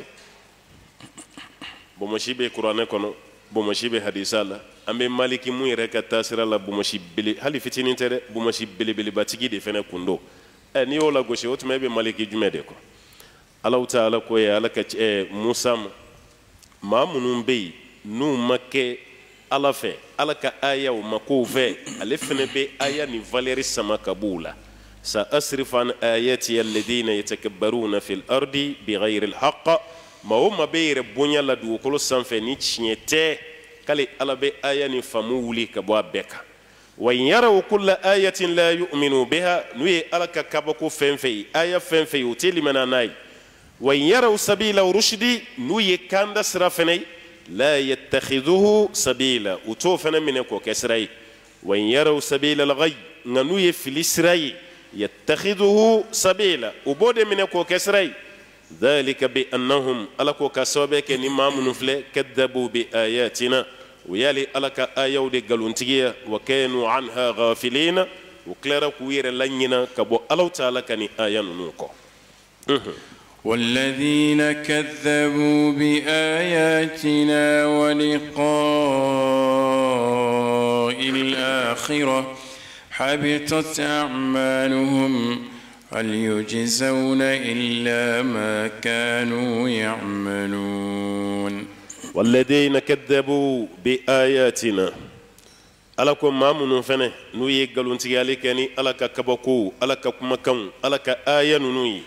bomosi bɛ kuranɛ kɔnɔ bomosi bɛ hadisa la an bɛ maliki mun yɛrɛ ka taasira la bomosi bele hali fitinin tɛ dɛ bomosi belebelebatigi de fana kun don ɛ n'i y'o lagosi o tuma e bɛ maliki jumɛn de kɔ alaw ta ala ko ye ala ka ɛ musa ma maa minnu bɛ yen n'u ma kɛ ala fɛ ala ka ayaw ma kow fɛ ale fana bɛ aya ni valeur sama ka b'u la سأصرف عن آياتي الذين يتكبرون في الأرض بغير الحق ما هم بير بنيا لدو كل سنفني تشنيته كالي على بي آية نفهمولي كبوا بك وإن يروا كل آية لا يؤمنوا بها نوي ألك كبكو فنفي آية فنفي وتيلي من ناي وإن يروا سبيل رشدي نوي كاند سرفني لا يتخذه سبيلا وتوفنا منكو كسري وإن يروا سبيل الغي نوي في الإسرائيل يتخذه سبيلا وبود منكو كسري ذلك بأنهم ألكو كسوبك نمام نفل كذبوا بآياتنا ويالي ألك آيو دي قلونتية وكانوا عنها غافلين وكلارا كوير لنينا كبو ألو تعالى كني آيان نوكو والذين كذبوا بآياتنا ولقاء الآخرة حبطت أعمالهم هل يجزون إلا ما كانوا يعملون والذين كذبوا بآياتنا ألكم ما منفنه نوي قالون تيالي كني ألك كبكو ألك كمكم ألك آية نوي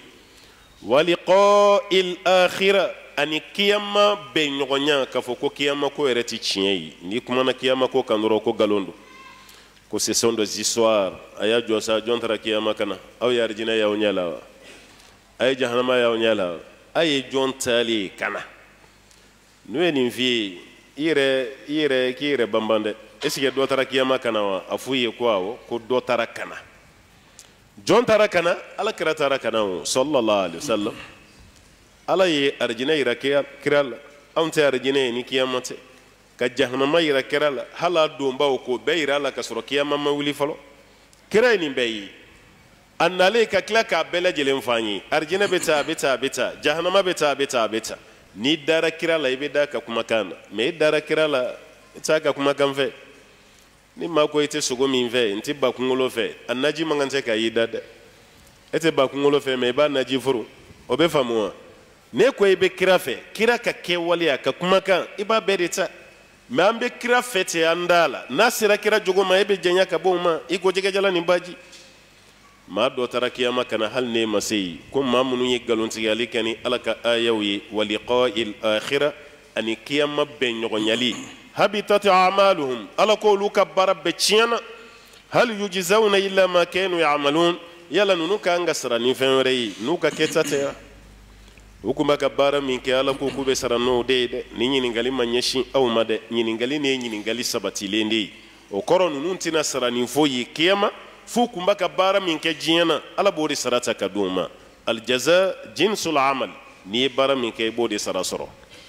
ولقاء الآخرة أني كيما بين غنيا كفوكو كيما كو يرتي تشيني ني كما كيما كو كانورو كو غالوندو ko ce sont des histoires aya josa jontara kiyama kana aw yarjina yaw nyala ay jahannama yaw nyala ay jontali kana nueni fi ire ire kire bambande esike do tara kiyama kana wa afuye ko awo ko do tara kana jontara kana ala kira tara kana sallallahu alaihi wasallam ala ye arjina ira kiral ante arjina ni kiyamate ka jahannama yira kirala hala domba ko beira la ka soro kiyama ma wuli falo kira ni beyi annale ka kla ka bela jelen fanyi arjina beta beta beta jahannama beta beta beta ni dara kirala ibe da ka kuma kana me dara kirala ita ka kuma kan fe ni ma ko ite sogo min fe nti ba kungolo fe annaji mangante ka yidada ete ba kungolo fe me ba naji furu obe famuwa ne ko ibe kira fe kira ka ke waliya ka kuma kan iba bedeta mais an be kira fete andala n'a sera kira jogo ma e be janya ka bon ma i ko jege jala ni baji ma do tara kiyama kana hal ne masei ko ma munu ye galonti yali kani alaka ayawi wa liqa'il akhirah ani kiyama be nyogo nyali habitat a'maluhum alako luka barabbe chiana hal yujzauna illa ma kanu ya'malun yala nunu ka ngasra ni fenrei nuka ketate ukuma ka bara min ke ala ko kube sarano de de ni nyini ngali manyeshi au made nyini ngali ne nyini ngali sabati lendi o koronu nuntina sarani foyi kiyama fu kumba ka bara min ke jiana ala bodi sarata ka duma al jaza jinsul amal ni bara min ke bodi sarasoro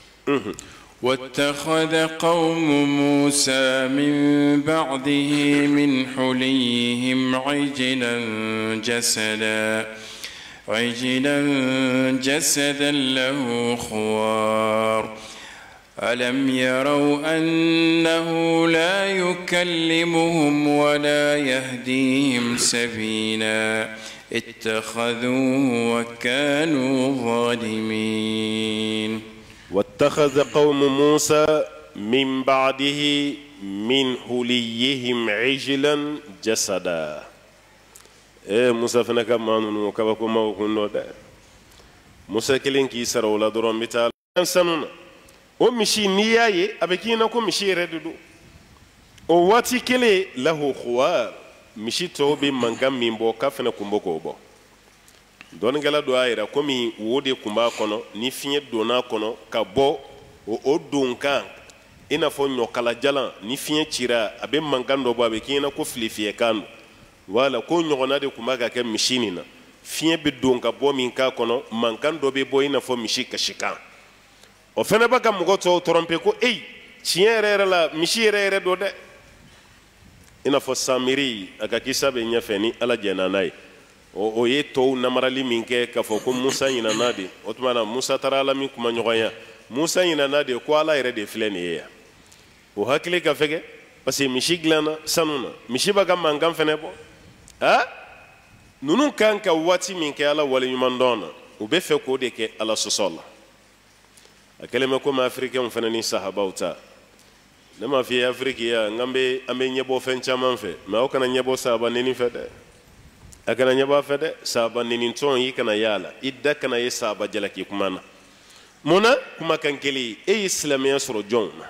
واتخذ قوم موسى من بعده من حليهم عجلا جسدا عجلا جسدا له خوار ألم يروا أنه لا يكلمهم ولا يهديهم سبيلا اتخذوه وكانوا ظالمين واتخذ قوم موسى من بعده من حليهم عجلا جسدا e musa fana ka manunu kaba ko maw kunno da musa kelen ki sarawla doron bital sanuna o mishi niyaye abekina ko mishi redudu o wati kele lahu khuwar mishi to be mangam mimbo ka fana kumbo ko bo don gala do ayira ko mi wode kumba kono ni fiye dona kono ka bo o o dunkan ina fo nyokala jalan ni fiye cira abe mangando bo abekina ko flifiye kanu wala ko nyogona de kuma ka ke machine na fiye bi don ka bo min ka kono mankan do be bo ina fo mishi ka shika o fene ba ka mugo to tromper ko ey tiere la mishi rere do de ina fo samiri aka kisabe nya feni ala jena nay o o ye to namarali min ke ka fo ko musa ina nadi o tuma musa tarala min kuma nyogonya musa ina nadi ko ala ire de fleni ya o hakile ka fege parce que mishi glana sanuna mishi ba ka mankan fene bo ha nunu kan ka wati min ke ala wali nyuman dona u be fe ko de ke ala sosola akele me ko ma afrique on fana ni sahaba uta ne ma fi afrique ya ngambe ambe nyebo fen chaman fe ma o kana nyebo sahaba ni ni fe de akana nyaba fede saba ninin ton yi kana yala idda kana ye saba jalaki kumana mona kuma kankeli e islamiya soro jonna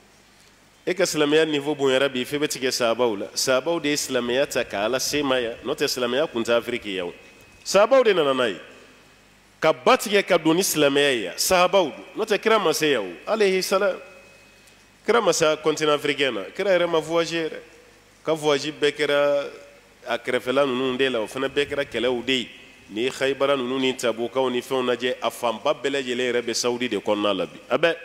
e ka islamiya niveau bon yarabi fe betike saba wala saba de islamiya ta kala semaya not islamiya kunta afriki yaw saba de nananai ka batike ka don islamiya ya sahaba not kira mase yaw alayhi salam kira masa continent africain kira rema voyager ka voyager bekera akrefela nunu de la fana bekera kelew de ni khaybara nunu ni tabuka ni fona je afamba bele jele rebe saudi de konna labi abe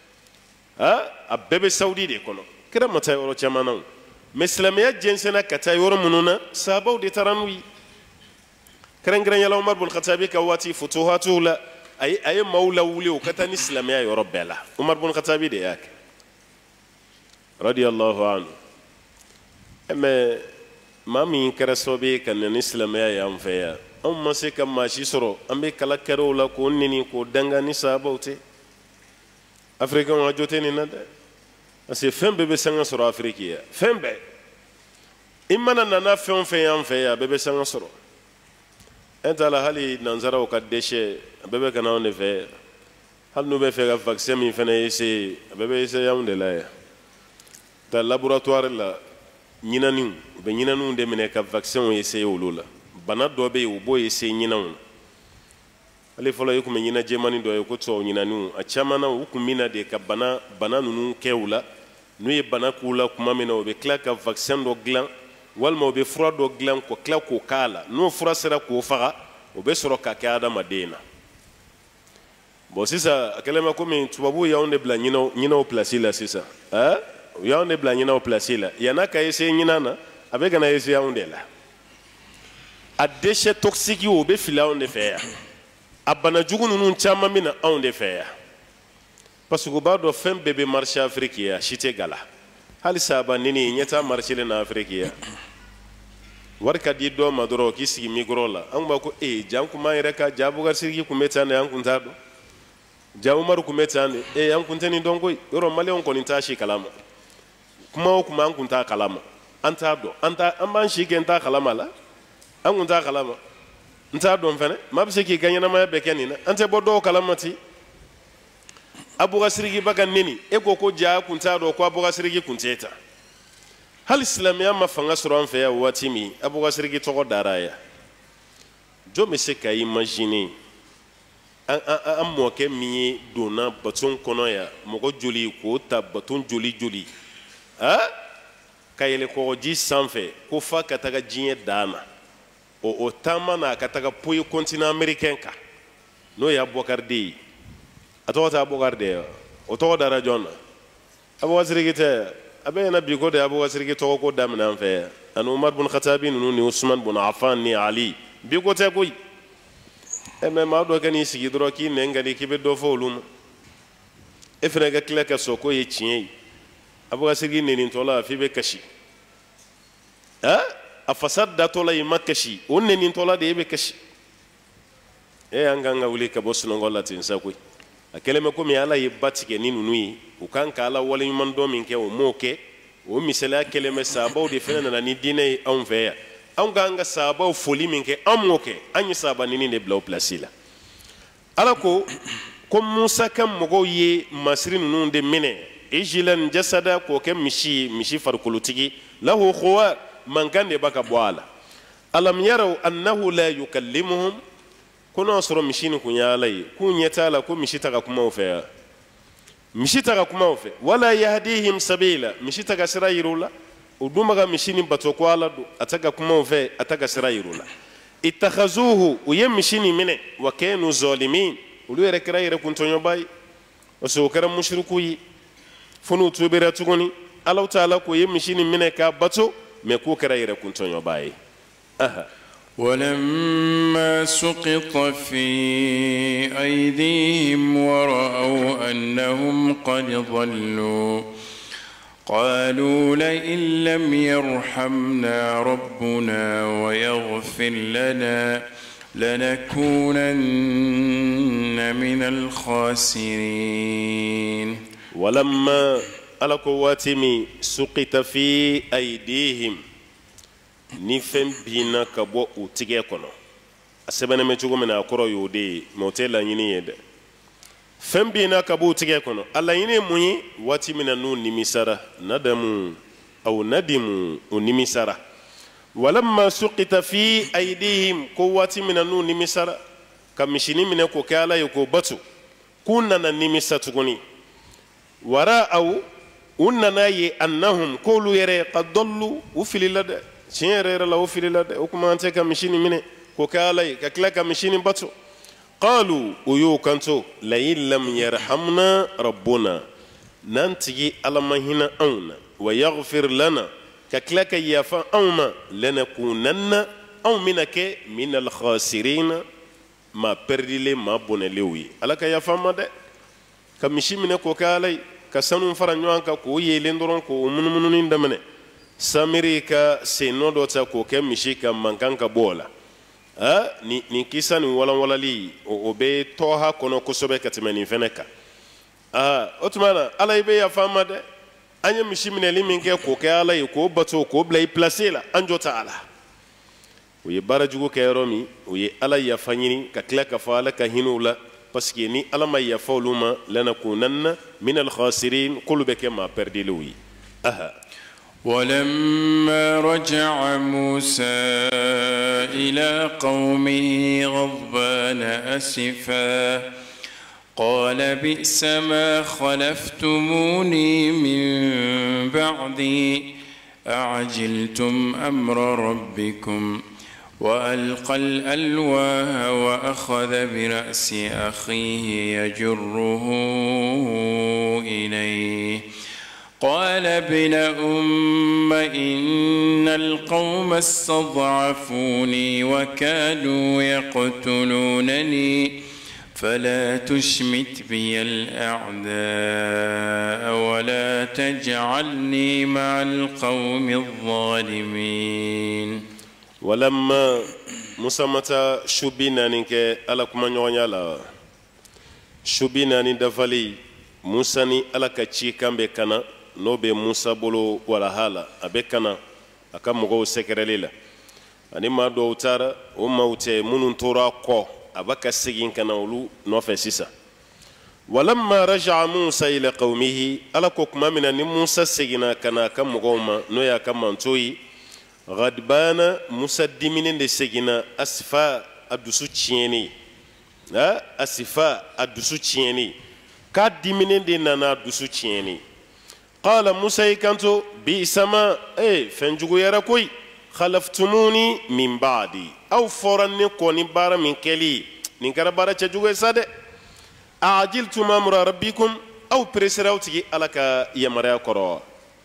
ha abebe saudi de kono kira mata yoro chamana mislamiya jensena kata yoro mununa sabaw de taranwi kran gran yala umar bin khattabi ka wati futuhatu la ay ay maula wuli o kata ni islamiya yoro bela umar bin khattabi de yak radiyallahu anhu ame mami kara sobe kan ni islamiya ya amfaya am mase kam mashi soro ambe kala kero la ko nini ko danga ni sabawte afrika wa jote ni nada ase fembe be sanga soro afrikiya fembe imana nana fem fe ya amfaya bebe sanga soro entala hali nanzara o kadeshe bebe kana on fe hal no be fe ga vaccin mi fene ese bebe ese ya unde la ta laboratoire la ñinanu be ñinanu de mene ka vaccin o essayer wulula bana do be o boy essayer ñinanu ale folo yuko me ñina jemani do yuko to ñinanu a chamana o ku mina de ka bana bana nunu kewula nu ye bana kula kuma mena o be kla ka vaccin do glan walma o be fura do glan ko kla ko kala no fura sera ko faga o be soro ka ka adama dena bo sisa akelema ko min tubabu ya onde bla ñina ñina o place la sisa hein ya on bla nyina o place la yana ka ese nyina na avec na ese ya onde la a déchet toxique o be fila onde fe ya abana jugu nunu chama mina onde fe ya parce que ba do fem bebe marché afrique ya chite gala hali saba nini nyata marché le na afrique ya warka di do madoro ki sigi micro la an ba ko e jam kuma ire ka jabu gar sigi ku metane an kun tado jabu mar ku metane e an kun tani dongo yoro male on ko ni tashi kalama kuma o kuma an kun ta kalama an ta do an ta an ban shi ken ta kalama la an kun ta kalama an ta do fene ma bi se ki ganya na ma be kenina an te bodo kalama ti abu gasirigi baga nini e ko ko ja kun ta do ko abu gasirigi kun teta hal islamiya ma fanga soro an fe ya wati mi abu gasirigi to ko daraya jo me se ka imaginer an an an mo ke mi dona batun kono ya mo ko joli ko ta batun joli joli ha kayele ko ji sanfé ko fa kataga jinye dana o o tama na kataga puyi continent américain ka no ya bokardi ato ta bokarde o to dara jonna abu wasirigite abe na bi ko de abu wasirigi to ko damna anfe an umar bin khattabi nu ni usman bin affan ni ali bi ko te ko e me ma do gani sigi dro ki ne ngani ki be do folum e fere ga kila ka soko ye chien abu gasirgi ne ni tola fi be kashi ha a fasad da tola yi makashi on ne ni tola de be kashi e anga nga wuli ka bosno ngola tin sakui a keleme ko mi ala yi batike ni nunui u kan ka ala wala man do min ke o moke o misala keleme sabo de fena na ni dine on veya an ga nga sabo foli min ke am moke an saba ni ne bla placila ala ko ko musa kam mogo ye masri nunu de mine ejilan jasada ko ke mishi mishi farkulutigi lahu khuwa man kan de baka bwala alam yaraw annahu la yukallimuhum kono soro mishini kunyalai kunyetala ko mishita ka kuma ofe mishita ka kuma ofe wala yahdihim sabila mishita ka sirayirula uduma ga mishini batoko ala do ataka kuma ofe ataka sirayirula ittakhazuhu uyem mishini mine wa kanu zalimin ulu rekrayire kuntonyo bay oso kara mushriku yi funu tubira tugoni Allah taala ko yem mishini mine ka bato me ko krayire kuntonyo bay aha ولما سقط في أيديهم ورأوا أنهم قد ضلوا قالوا لئن لم يرحمنا ربنا ويغفر لنا لنكونن من الخاسرين ولما ألقوا واتمي سقط في أيديهم ni fɛn binna ka bɔ u tigɛ kɔnɔ a sɛbɛnnen bɛ cogo min na a kɔrɔ y'o de ye mɛ o tɛ laɲini ye dɛ fɛn binna ka bɔ u tigɛ kɔnɔ a laɲini ye mun ye waati min na n'u nimisara nadamu aw nadimu u nimisara walamma suqita fi aydihim ko waati min na n'u nimisara ka misinin minɛ k'o kɛ Ala ye k'o batu k'u nana nimisa tuguni wara aw u nana ye annahum k'olu yɛrɛ qad dallu u filila dɛ tiɲɛ yɛrɛ yɛrɛ la u filila dɛ o kuma an tɛ ka misinin minɛ k'o kɛ Ala ye ka tila ka misinin batu qalu u y'u kanto la in lam yarhamna rabbuna n'an tigi Ala ma hinɛ anw na wa yaghfir lana ka tila ka yafa anw ma lanakunanna anw mina kɛ min al khasirina ma perdilen ma bɔnɛlenw ye Ala ka yafa ma dɛ ka misi minɛ k'o kɛ Ala ye ka sanu fara ɲɔgɔn kan k'o yelen dɔrɔn k'o munumununi daminɛ samiri ka sennɔ dɔ ta k'o kɛ misi ka mankan ka bɔ o la nin nin kisa nin walanwalali o bɛ tɔha kɔnɔ kosɛbɛ ka tɛmɛ nin fɛnɛ kan o tuma na Ala i bɛ yafa ma dɛ an ye misi minɛli min kɛ k'o kɛ Ala ye k'o bato k'o bila i place la an jɔ ta Ala o ye baara jugu kɛ yɔrɔ min o ye Ala yafa ɲini ka tila ka fɔ Ala ka hinɛ u la parce que ni Ala ma yafa olu ma lanakunanna min al khasirin k'olu bɛ kɛ maa perdilenw ye aha ولما رجع موسى إلى قومه غضبان أسفا قال بئس ما خلفتموني من بعدي أعجلتم أمر ربكم وألقى الألواح وأخذ برأس أخيه يجره إليه قال ابن أم إن القوم استضعفوني وكادوا يقتلونني فلا تشمت بي الأعداء ولا تجعلني مع القوم الظالمين ولما مسمتا شبينا نك على كما نيالا شبينا ندفلي موسى ني على كتشي كان بكنا no be Musa bolo wala hala abe kana aka mɔgɔw sɛgɛrɛli la ani maa dɔw taara o maaw tɛ minnu tora kɔ a bɛ ka segin ka na olu nɔfɛ sisan walamma raja'a Musa ila qawmihi Ala ko kuma min na ni Musa seginna ka na a ka mɔgɔw ma n'o y'a ka manto ye ghadbana Musa diminen de seginna asifa a dusu tiɲɛni asifa a dusu tiɲɛni k'a diminen de nana a dusu tiɲɛni قال موسى كنتو بئسما اي فنجو يركوي خلفتموني من بعدي او فرن كوني بار من كلي نكر بار تجو ساده اعجلتم امر ربكم او بريسراوتي alaka yamara koro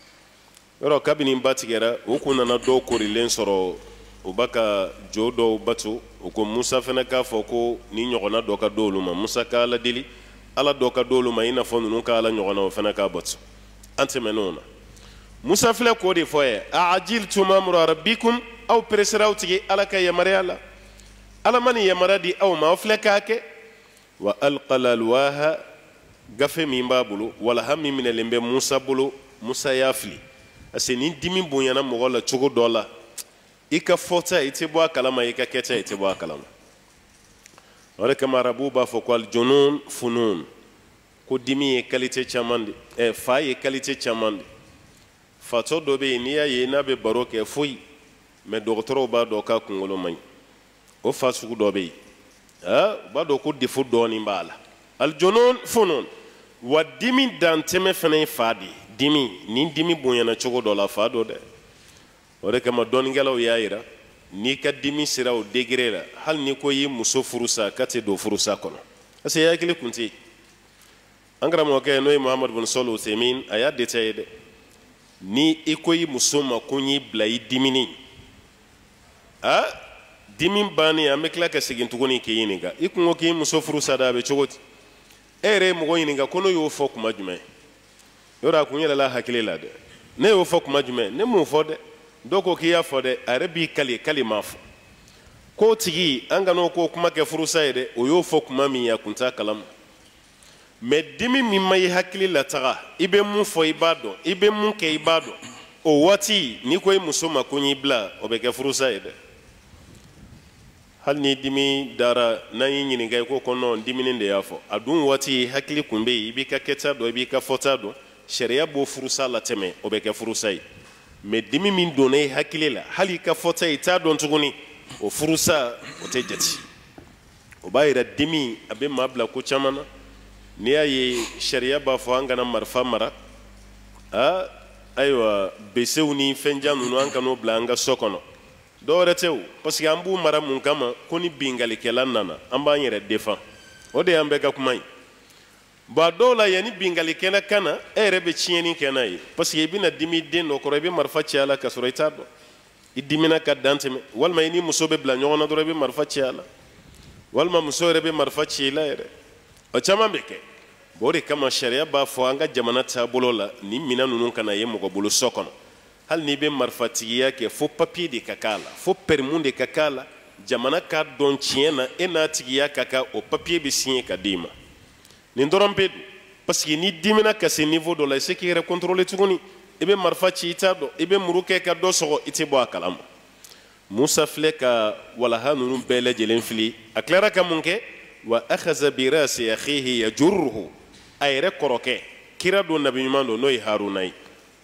ro kabini batigera o kunna na do korilen soro o baka jodo batu o ko Musa fena ka fo ko ni nyogona do ka doluma Musa ka la dili ala do ka doluma ina fo nunu ka ala nyogona o fena ka batu ante menona Musa fle ko de foye ajiltum amra rabbikum aw presrawti alaka yamara ala ala man yamara di aw ma fle kake wa alqal alwaha gafe min babulu wala hammi min lembe Musa bulu Musa yafli aseni dimi bonyana mogola chogo dola ika fota ite bo kalama ika keta ite bo kalama wala kama rabu ba fo kwal junun funun ko dimi ye qualité chamande e fa ye qualité chamande fato do be ni ya ye na be baro ke foyi me docteur ba do ka kungolo man o fa su do be ha ba do ko defo do ni bala al junun funun wa dimi danteme fene fadi dimi ni dimi bonyana chogo do la fa do de ore kama don ngelaw yaira ni ka dimi sira o degré la hal ni ko yi muso furusa kate do furusa kono ase ya kile kunti angara mo ke no Muhammad bin Salih Uthaymeen aya detaye ni ikoyi musoma kunyi blai dimini a dimin bani amekla ka sigin tugoni ke yininga ikungo ke muso furusa da be chogoti ere mo yininga kono yo fo kuma jume yora kunyela la hakile la de ne yo fo kuma jume ne mo fo de doko ke ya fo de arabi kali kali mafo ko tigi anga no ko kuma ke furusa ede o yo fo kuma mi ya kunta kalam me dimi mi may hakili la taga ibe mun fo ibado ibe mun ke ibado o wati ni ko muso ma ko bla o be kɛ furusa ye dɛ hal ni dimi dara nan yi ɲininka ko kɔnɔ diminin de y'a fɔ a dun wati hakili kun be i b'i ka kɛta dɔ i b'i ka fɔta dɔn sariya b'o furusa la tɛmɛ o be kɛ furusa ye mais dimi min donna i hakili la hali i ka fɔta i t'a dɔn tuguni o furusa o tɛ jate o b'a yira dimi a be maa bila ko caman na n'i y'a ye sariya b'a fɔ an kana marifa mara a ayiwa besew ni fɛnjan ninnu an kan'o bila an ka so kɔnɔ dɔwɛrɛ tɛ o parce que an b'u mara mun kama ko ni bingalikɛla nana an b'an yɛrɛ défend o de y'an bɛɛ ka kuma ye bon a dɔw la yanni bingalikɛla ka na e yɛrɛ bɛ tiɲɛni kɛ n'a ye parce que i bɛna dimi den dɔ kɔrɔ i bɛ marifa ci a la ka sɔrɔ i t'a dɔn i dimina ka dan tɛmɛ walima i ni muso bɛ bila ɲɔgɔn na dɔrɔn i bɛ marifa ci a la walima muso yɛrɛ bɛ marifa ci i la yɛrɛ o caman bɛ kɛ bon o de kama sariya b'a fɔ an ka jamana taabolo la nin minɛn ninnu kana ye mɔgɔ bolo so kɔnɔ hali n'i bɛ marifatigiya kɛ fo papiye de ka k'a la fo permis de ka k'a la jamana k'a dɔn tiɲɛ na e n'a tigiya ka kan o papiye bɛ signé ka d'i ma nin dɔrɔn bɛ don parce que n'i dimina ka se niveau dɔ la i se k'i yɛrɛ contrôler tuguni i bɛ marifa ci i t'a dɔn i bɛ muru kɛ ka dɔ sɔgɔ i tɛ bɔ a kalama musa filɛ ka walaha ninnu bɛɛ lajɛlen fili a tilara ka mun kɛ wa akhaza bi rasi akhihi yajurruhu a yɛrɛ kɔrɔkɛ kira don nabi ɲuman don n'o ye haruna ye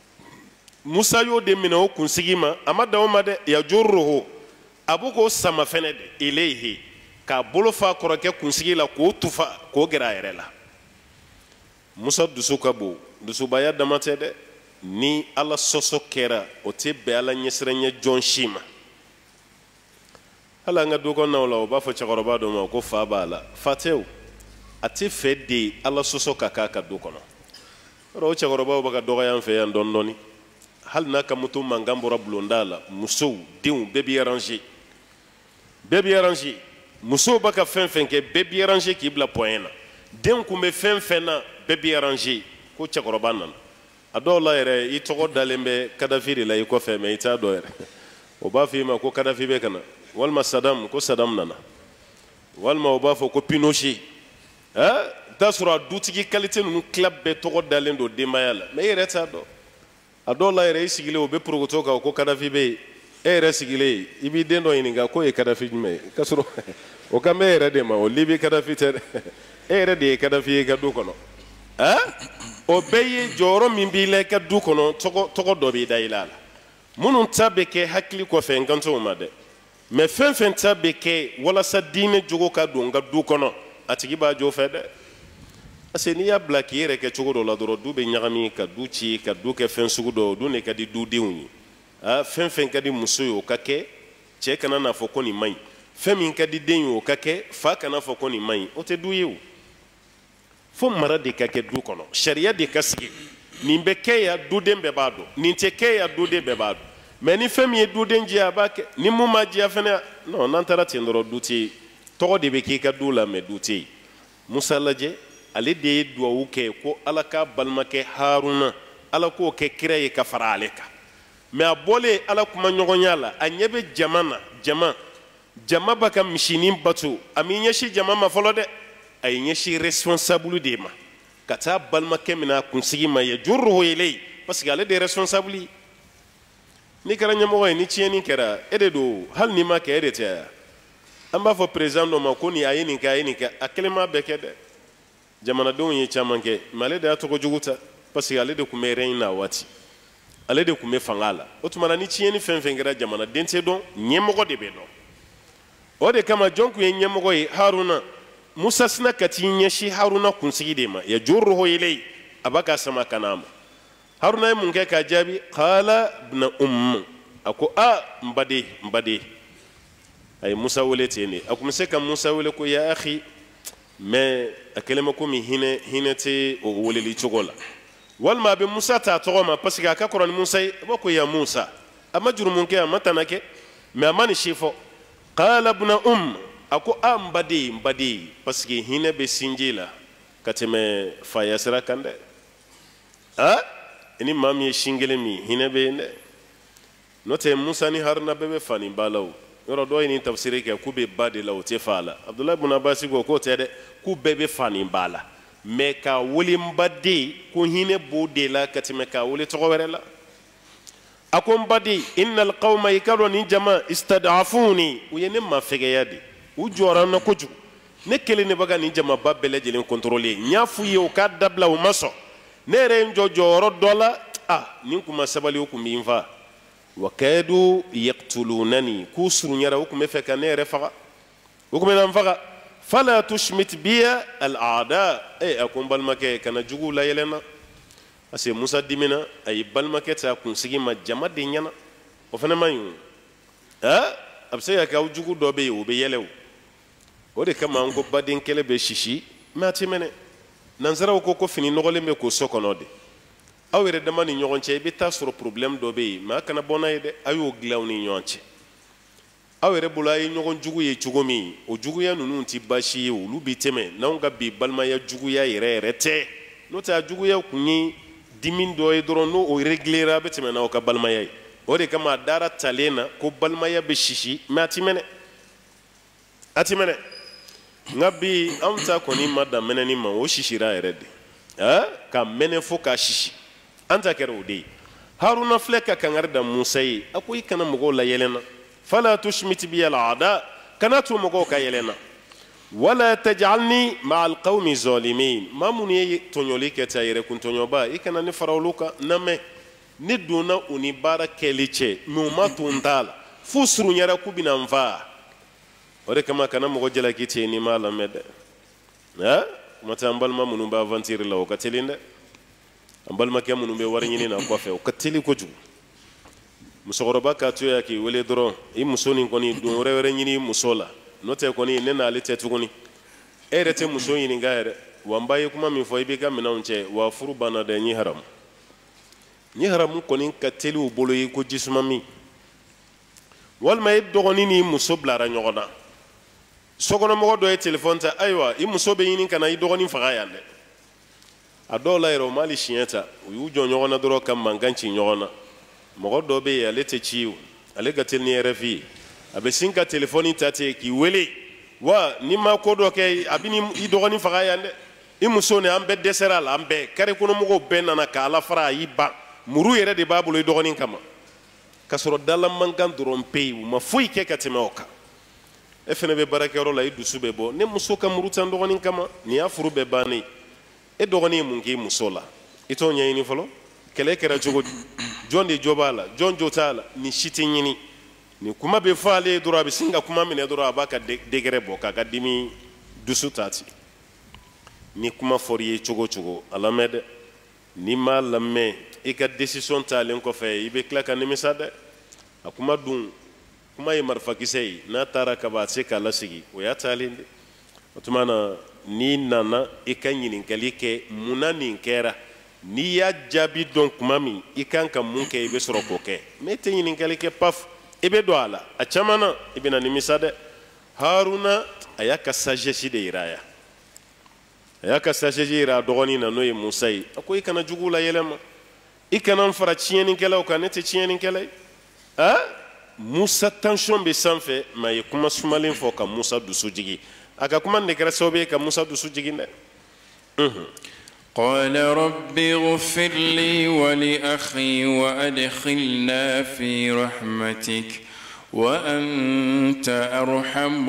musa y'o de minɛ o kunsigi ma a ma dan o ma dɛ yajurruhu a b'o k'o sama fɛnɛ de ilayhi k'a bolo fa kɔrɔkɛ kunsigi la k'o tufa k'o gɛrɛ a yɛrɛ la musa dusu ka bon dusubaya dama tɛ dɛ ni ala sɔsɔ kɛra o tɛ bɛn ala ɲɛsiranɲɛ jɔn si ma hali an ka du kɔnɔnaw la o b'a fɔ cɛkɔrɔba dɔ ma ko fa b'a la fa tɛ o a tɛ fɛ de ala sɔsɔ ka k'a ka du kɔnɔ yɔrɔ o cɛkɔrɔbaw bɛ ka dɔgɔya an fɛ yan dɔɔni dɔɔni hali n'a ka moto mankan bɔra bulonda la musow denw bɛɛ b'i arranger bɛɛ b'i arranger musow bɛ ka fɛn fɛn kɛ bɛɛ b'i arranger k'i bila point na denw kun bɛ fɛn fɛn na bɛɛ b'i arranger ko cɛkɔrɔba nana a dɔw la yɛrɛ i tɔgɔ dalen bɛ kadafi de la i kɔfɛ mais i t'a dɔn yɛrɛ o b'a fɔ i ma ko kadafi bɛ ka na walima sadam ko sadam nana walima o b'a fɔ ko pinochet ɛ t'a sɔrɔ a dutigi qualité ninnu tila bɛɛ tɔgɔ dalen don denbaya la mais i yɛrɛ t'a dɔn a dɔw la yɛrɛ i sigilen o bɛ porokoto kan ko kadafi bɛ yen e yɛrɛ sigilen i b'i den dɔ ɲininka k'o ye kadafi jumɛn ye k'a sɔrɔ o kan bɛ e yɛrɛ de ma o libi kadafi tɛ dɛ e yɛrɛ de ye kadafi ye i ka du kɔnɔ ɛ o bɛɛ ye jɔyɔrɔ min b'i la i ka du kɔnɔ tɔgɔ dɔ b'i da i la minnu ta bɛ kɛ hakili kɔfɛ n kan t'o ma dɛ mais fɛn fɛn ta bɛ kɛ walasa diinɛ jogo ka don n ka du kɔnɔ a tigi b'a jo fɛ dɛ parce que n'i y'a bila k'i yɛrɛ kɛ cogo dɔ la dɔrɔn du bɛ ɲagami ka du ci ka du kɛ fɛn sugu dɔ o dun de ka di dudenw ye ah fɛn fɛn ka di muso ye o ka kɛ cɛ kana n'a fɔ ko nin man ɲi fɛn min ka di den ye o ka kɛ fa kana fɔ ko nin man ɲi o tɛ du ye o fo mara de ka kɛ du kɔnɔ sariya de ka sigi nin bɛ kɛ yan duden bɛɛ b'a dɔn nin tɛ kɛ yan duden bɛɛ b'a dɔn mais ni fɛn min ye duden diya a b'a kɛ ni mun ma diya fɛnɛ non n'an taara ten dɔrɔn du tɛ yen tɔgɔ de bɛ k'i ka du la mais du tɛ yen musa lajɛ ale de ye duwawu kɛ ko ala ka balimakɛ haruna ala k'o kɛ kira ye ka fara ale kan mais a bɔlen ala kuma ɲɔgɔnya la a ɲɛ bɛ jama na jama jama b'a ka misinin bato a m'i ɲɛsin jama ma fɔlɔ dɛ a ye ɲɛsin responsable de ma ka taa balimakɛ min a kunsigi ma ye jurruhu ilayhi parce que ale de ye responsable ye n'i kɛra ɲɛmɔgɔ ye ni tiɲɛni kɛra e de don hali n'i ma kɛ e de tɛ yan an b'a fɔ président dɔ ma ko nin a ye nin kɛ a ye nin kɛ a kelen m'a bɛɛ kɛ dɛ jamanadenw ye caman kɛ mais ale de y'a tɔgɔ jugu ta parce que ale de tun bɛ règne na waati ale de tun bɛ fanga la o tuma na ni tiɲɛni fɛn fɛn kɛra jamanaden tɛ dɔn ɲɛmɔgɔ de bɛ dɔn o de kama jɔn tun ye ɲɛmɔgɔ ye haruna musa sina ka t'i ɲɛsin haruna kunsigi de ma yajurruhu ilayhi a b'a ka sama ka n'a ma haruna ye mun kɛ k'a jaabi qala ibna umm a ko a n baden n baden a ye musa wele ten de a tun bɛ se ka musa wele ko ya akhi mais a kɛlen bɛ komi hinɛ hinɛ tɛ o weleli cogo la walima a bɛ musa t'a tɔgɔ ma parce que a ka kɔrɔ ni musa ye a b'a ko ya musa a ma jurumu kɛ a ma tana kɛ mais a ma nin si fɔ qala ibna umm a ko a n baden n baden parce que hinɛ bɛ sinji la ka tɛmɛ faya sira kan dɛ ah ni maa min ye sin kelen min hinɛ bɛ yen dɛ n'o tɛ musa ni haruna bɛɛ bɛ fa ni ba la o yɔrɔ dɔw ye nin tafsiri kɛ k'u bɛ ba de la o tɛ fa la abudulayi ibn abasi ko k'o tɛ dɛ k'u bɛɛ bɛ fa ni ba la mais k'a wele n baden ko hinɛ b'o de la ka tɛmɛ k'a wele tɔgɔ wɛrɛ la أكون بدي إن القوم يكرون جماعة استضعفوني وينم ما فيجيادي وجورانا كوجو نكلي نبغى نجمع باب بلجلين كنترولي نيافي وكاد دبلا وماسو نرين جو جورو دولا آه نينكم ما سبالي وكم بينفا وكادوا يقتلونني كوسرون يرى وكم فكا نير فقا وكم ننفقا فلا تشمت بي الأعداء أي أكون بالمكة كان جوجو لا يلنا أسي موسى ديمنا أي بالمكة تكون سجى ما جمع ديننا وفنا ما يون ها أبسي أكاو جوجو دوبي وبيلو ودي كما أنكو بدين كله بشيشي ما تمنى ننزل وكوكو فيني نقول لهم يكو سكونودي أو يرد ما نيجون شيء بيتاسرو problem دوبي ما كنا بونا يده أيو غلاو نيجون شيء أو يرد بولاي نيجون جوجو يجومي وجوجو يا نونو تباشي ولو بيتمه نونغا بيبالما يا جوجو يا يرهرته نوتا جوجو يا كوني dimin do idrono o regulera betima na o ka balmaya o de kama dara talena ko balmaya be shishi matimene atimene ngabi amta koni madda meneni ma o shishira erede eh ka mene fo ka shishi anta kero de haruna fleka kangarda musai akoy kana mugo la yelena fala tushmit bi al aada kanatu mugo ka yelena ولا تجعلني مع القوم الظالمين ما مني تونيولي كتايره كنتونيوبا يكنا نفراولوكا نمه ندونا اوني باركليچه نوما تونتال فسرو نيرا كوبينا مفا وركما كان مغو جلاكيتي ني مالا مد ها متى امبال ما منو با فانتير لا وكتلين امبال ما كان منو بي ورني نا كوفه وكتلي كوجو مسغربا كاتو ياكي ولي درو اي مسوني كوني دون ريره ني مسولا note koni nena alite tukuni erete muso yini gaere wambaye kuma mi fo ibe kamina unche wa furu bana de nyi haram nyi haram koni kateli u bolo yi ko jisuma mi wal may dogoni ni muso blara nyogona sogono mo do e telephone ta aywa i muso be yini kana i dogoni faga yande adola ero mali shienta u jo nyogona doro kam manganchi nyogona mo do be ya lete chiu ale gatel ni refi abe sinka telefoni tate ki wele wa ni ma ko do ke abini i dogoni faga yande i muso ne ambe deseral ambe kare kuno mo be nana ka ala fara yiba muru yere de babulo i dogoni kama kasoro dalam mangan doron pay ma fuy ke kateme oka e fene be barakero la idu sube bo ne muso ka muru tan dogoni kama ni afuru be bani e dogoni mungi musola ito nyayini folo kele kera jogo jonde jobala jon jotala ni shitinyini ni kuma be faale dura be singa kuma mine dura baka degere boka ka dimi dusu tati ni kuma foriye chogo chogo alamede ni ma lamme e ka decision talen ko fe ibe klaka ni misade akuma dun kuma e marfa kisei na tara ka ba se kala sigi o ya talinde otumana ni nana e kan yin kalike munani kera ni ya jabi don kuma mi e kan ka mun ke ibe soro ko ke mete yin kalike paf ibe do ala a chamana ibina nimisade haruna ayaka sagesse de iraya ayaka sagesse ira dogoni na noy musai akoy kana jugula yelema ikana fara chieni kala o kanete chieni kala ha musa tension be sanfe may kuma sumalin fo ka musa dusu jigi aka kuma ne kra sobe ka musa dusu jigi ne mhm قال رب اغفر لي ولأخي وأدخلنا في رحمتك وأنت أرحم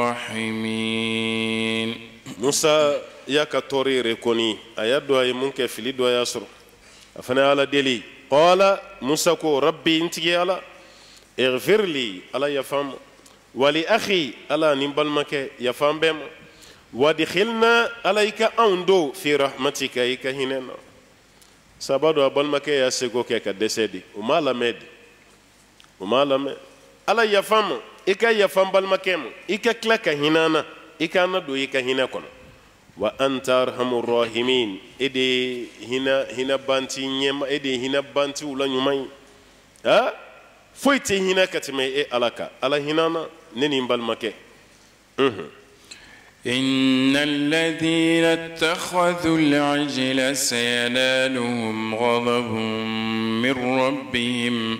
الراحمين موسى يا كتوري ريكوني أيادو أي منك في لدو ياسر أفنى على دلي قال موسى كو ربي انتي على اغفر لي على يفهم ولأخي على نمبل مكة يفهم بهم وادخلنا عليك أندو في رحمتك إيك هنا سبادو أبل مكة يا سيكو كيك دسدي وما لمد وما لمد على يفهم إيك يفهم بل مكة إيك كلك هنا إيك أنا دو إيك هنا كون وأنت أرحم الراحمين إدي هنا هنا بانتي نيم إدي هنا بانتي ولا نيماي ها فويتي هنا كتمي إيه علىك على هنا نني بل مكة إن الذين اتخذوا العجل سينالهم غضب من ربهم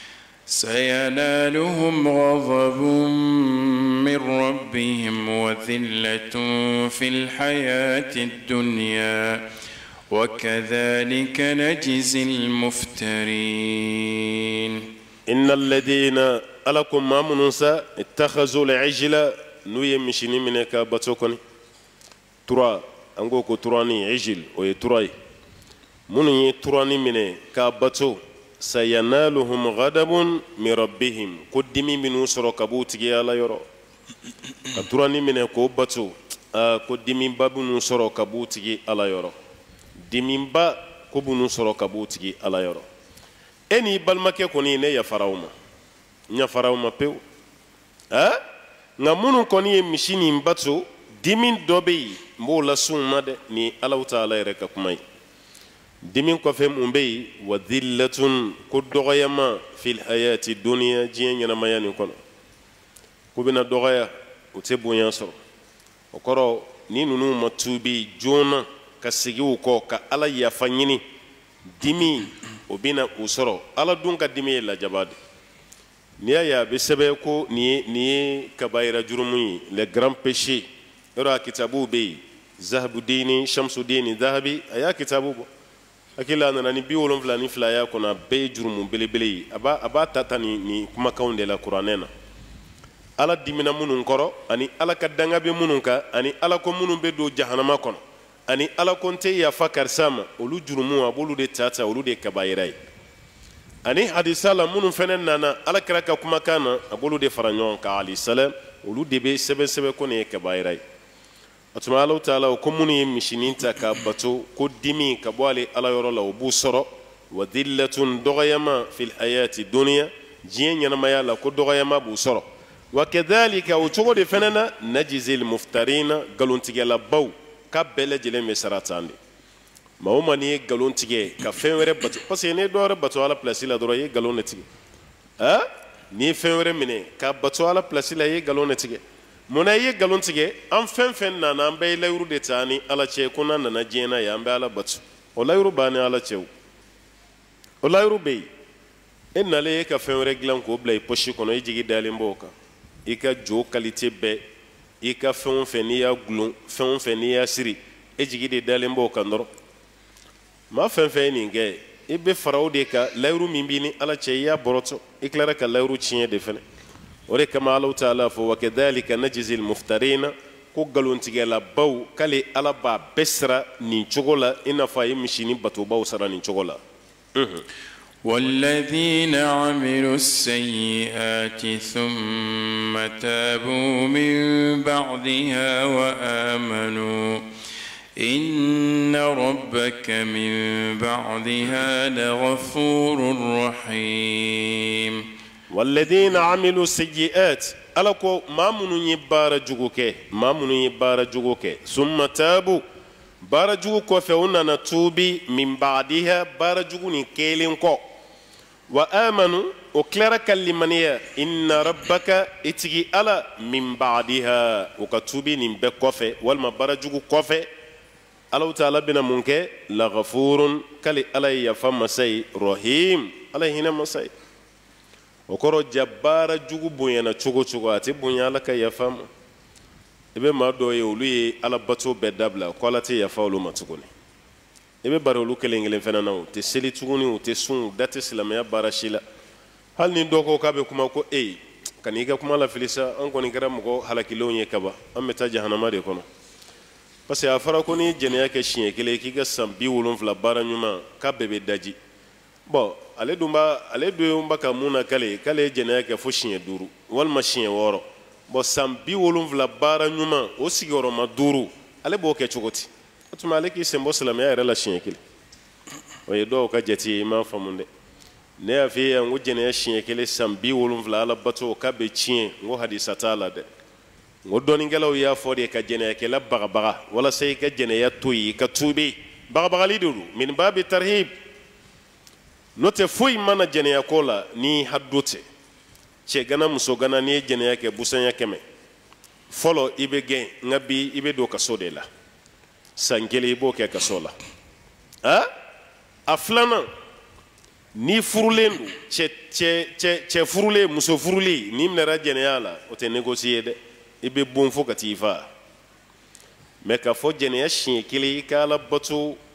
سينالهم غضب من ربهم وذلة في الحياة الدنيا وكذلك نجزي المفترين إن الذين ألكم ما منسى اتخذوا العجل نوي مشيني منك باتوكني ترى أنغوكو تراني عجل وي تراي مني تراني مني كاباتو سينالهم غضب من ربهم قدمي من سرو كبوتي على يرو كتراني مني كوباتو قدمي بابو نسرو كبوتي على يرو دميمبا كوبو نسرو كبوتي على يرو eni balmake koni ne ya farawma nya farawma pew ha nga munun koni e mishini mbatso dimin dobe mbo la summa de ni Allah taala reka kumai dimin ko fem umbe wa dhillatun kudoyama fil hayati dunya jinya na mayani kono kubina doya ute bonya so okoro ni nunu matubi jona kasigi uko ka ala ya fanyini dimi obina usoro ala dunga dimi la jabade niya ya be sebe ko ni ni kabaira jurumi le grand péché era kitabu be zahabudini shamsudini dhahabi aya kitabu akila na ni bi wolon flani flaya kona be jurumu belebele aba aba tatani ni kuma kaunde la qur'anena ala dimina munun koro ani ala kadanga be munun ka ani ala ko munun be do jahannama kono ani ala konte ya fakar sama olu jurumu abulu de tata olu de kabairai ani hadisala munun fenen nana ala kraka kuma kana abulu de faranyon ka ali salam olu de be sebe sebe ko ne kabairai atuma Allah taala ko muni mishininta ka bato ko dimi ka bwale ala yoro la obu soro wa dhillatun doghayama fil hayati dunya jinya na mayala ko doghayama bu soro wa kadhalika utugo de fenana najizil muftarina galuntige la baw ka bele jele me saratande mawma ni galuntige ka fenwere bato parce que ne do bato ala place la doro ye galonetigi ha ni fenwere mine ka bato ala place la ye galonetigi mona ye galontige am fen fen na na be lawru de tani ala che kuna na na jena ya ambe ala bato o lawru bani ala chew o lawru be en na le ka fenwere glan ko blay poshi kono e jigi dale mboka ika jo qualité be ika fen fen ni ya glon fen fen ni ya siri e jigi de dale mboka ndoro ma fen fen ni nge e be faraw de ka lawru mimbini ala che ya boroto iklara ka lawru chien de fen ore kama Allah taala fo wa kadhalika najzil muftarina ko galontige la baw kale ala ba besra ni chogola ina fa yimshini bato baw sara ni chogola والذين عملوا السيئات ثم تابوا من بعدها وآمنوا إن ربك من بعدها لغفور رحيم والذين عملوا السيئات ألكو ما منو يبار جوكي ما منو يبار جوكي ثم تابوا بار جوكو فونا نتوبي من بعدها بار جوكني كيلينكو وآمنوا وكلارا كلمانيا إن ربك اتجي على من بعدها وكتوبي نمبه كوفي والما بار جوكو كوفي الله تعالى بنا منك لغفور كالي علي يفهم مسي رحيم علي هنا مسي okoro jabara jugu bonyana chogo chogo ati bonyala ka yafam ebe ma do ye olu ye ala bato be dabla ko ala te yafa olu matuguni ebe baro olu kelengelen fena na te seli tuguni te sun date silamaya barashila hal ni doko ka be kuma ko e kani ga kuma la filisa an ko ni gara mo halakilo nye kaba am meta jahannama de kono parce que afara ko ni jene yake shin kele ki ga sambi wolon fla bara nyuma ka bebe daji bon ale dumba ale dumba ka muna kale kale jene ke fo shin duru wal mashin woro bo sambi wolum vla bara nyuma o sigoro ma duru ale bo ke chogoti atuma ale ki sembo salama ya rela shin kile o yedo ka jeti ma famunde ne afi ya ngo jene shin kile sambi wolum vla ala bato ka be chien ngo hadisa tala de ngo doni ngelaw ya fodi ka jene ke la baga baga wala sey ka jene ya tuyi ka tubi baga baga liduru min babi tarhib note foyi mana jene kola ni haddote che gana muso gana ni jene yake busanya keme folo ibe gen ngabi ibe do kaso de la sangele ibo ke kaso la ha aflana ni furulendu che che che che furule muso furuli ni mnara jene yala o te négocier de ibe bon fo katifa me ka fo jene ya shin kili kala batu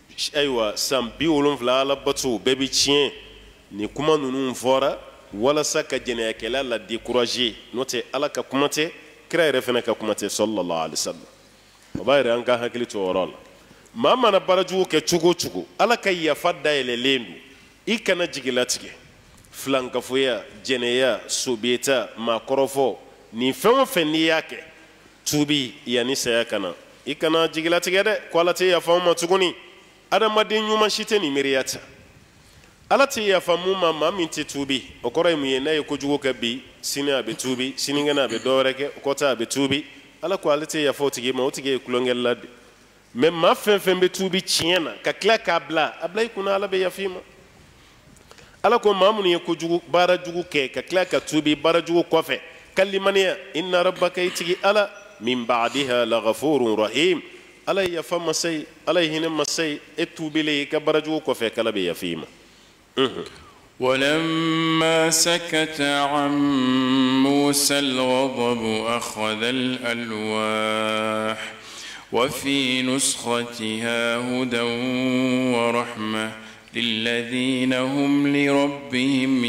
ayiwa san bi wolonfila ala bato bɛɛ bi tiɲɛ ni kuma ninnu fɔra walasa ka jɛnɛyakɛla la décourager n'o tɛ ala ka kuma tɛ kira yɛrɛ fana ka kuma tɛ sallallahu alaihi wasallam o b'a yɛrɛ an ka hakili to o yɔrɔ la maa mana baarajugu kɛ cogo o cogo ala ka yafa dayɛlɛlen don i kana jigilatigɛ filankafoya jɛnɛya sobiyeta maakɔrɔfɔ nin fɛn o fɛn n'i y'a kɛ tuubi yanni saya ka na i kana jigilatigɛ dɛ ko ala tɛ yafa o ma tuguni adamaden ɲuman si tɛ nin miiriya ta ala tɛ yafa mun ma maa min tɛ tuubi o kɔrɔ ye mun ye n'a ye kojugu kɛ bi sini a bɛ tuubi sinikɛnɛ a bɛ dɔ wɛrɛ kɛ o kɔta a bɛ tuubi ala ko ale tɛ yafa o tigi ma o tigi ye tulonkɛla de mɛ maa fɛn fɛn bɛ tuubi tiɲɛ na ka tila k'a bila a bila i kunna ala bɛ yafa i ma ala ko maa minnu ye kojugu baara jugu kɛ ka tila ka tuubi baara jugu kɔfɛ ka limaniya inna rabbaka i tigi ala min ba'diha laghafurun rahim ala ye yafa masa ye ala ye hinɛ masa ye e tuubilen i ka baara jugu kɔfɛ k'ala bɛ yafa i ma ولما سكت عن موسى الغضب أخذ الألواح وفي نسختها هدى ورحمة للذين هم لربهم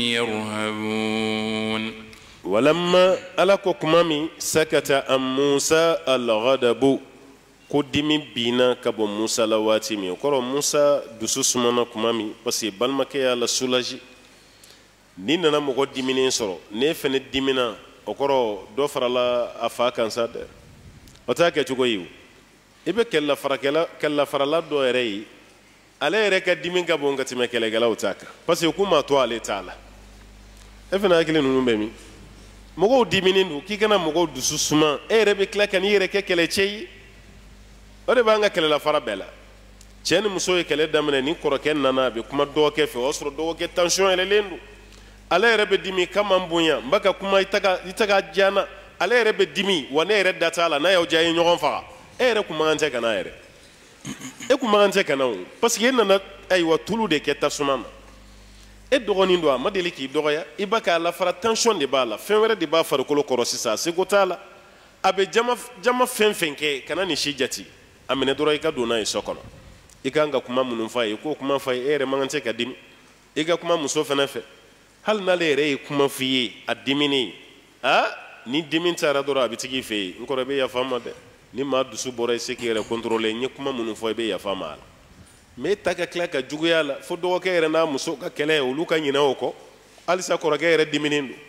يرهبون ولما ألقكمامي سكت عن موسى الغضب kodimi bina ka bɔ musa la waati min o kɔrɔ musa dusu sumana kuma min parce que balimakɛ y'a la soulager ni nana mɔgɔ diminen sɔrɔ ne fɛnɛ dimina o kɔrɔ dɔ farala a fa kan sa dɛ o t'a kɛ cogo ye o i bɛ kɛlɛlafarakɛla kɛlɛlafarala dɔ yɛrɛ ye ale yɛrɛ ka dimi ka bon ka tɛmɛ kɛlɛkɛlaw ta kan parce que k'u ma to ale t'a la e fana hakili ninnu bɛ min mɔgɔw diminen don k'i kana mɔgɔw dusu suma e yɛrɛ bɛ tila ka n'i yɛrɛ kɛ kɛlɛcɛ ye o de b'an ka kɛlɛlafara bɛɛ la cɛ ni muso ye kɛlɛ daminɛ ni kɔrɔkɛ nana a bɛ kuma dɔgɔkɛ fɛ o y'a sɔrɔ dɔgɔkɛ tension yɛlɛlen don ale yɛrɛ bɛ dimi kama n bonya n bɛ ka kuma i tɛ ka diya n na ale yɛrɛ bɛ dimi wa ne yɛrɛ da t'a la n'a y'aw diya ye ɲɔgɔn faga e yɛrɛ kun man kan tɛ ka na yɛrɛ e kun man kan tɛ ka na o parce que e nana ayiwa tulu de kɛ tasuma na e dɔgɔnin don a ma deli k'i dɔgɔya i b'a k'a lafara tension de b'a la fɛn wɛrɛ de b'a farikolo kɔrɔ sisan a seko t'a la a bɛ jama jama fɛn fɛn kɛ kana nin si jate a minɛ dɔrɔn i ka don n'a ye so kɔnɔ i ka kan ka kuma minnu f'a ye i k'o kuma f'a ye e yɛrɛ man kan tɛ ka dimi i ka kuma muso fana fɛ hali n'ale yɛrɛ ye kuma f'i ye a diminen a ni dimi taara dɔrɔn a bɛ tigi fɛ yen n kɔrɔ i bɛ yafa n ma dɛ ni maa dusu bɔra i se k'i yɛrɛ contrôler n ye kuma minnu fɔ i bɛ yafa n ma a la mɛ e ta ka tila ka juguya la fo dɔgɔkɛ yɛrɛ n'a muso ka kɛlɛ olu ka ɲinɛ o kɔ halisa kɔrɔkɛ yɛrɛ diminen don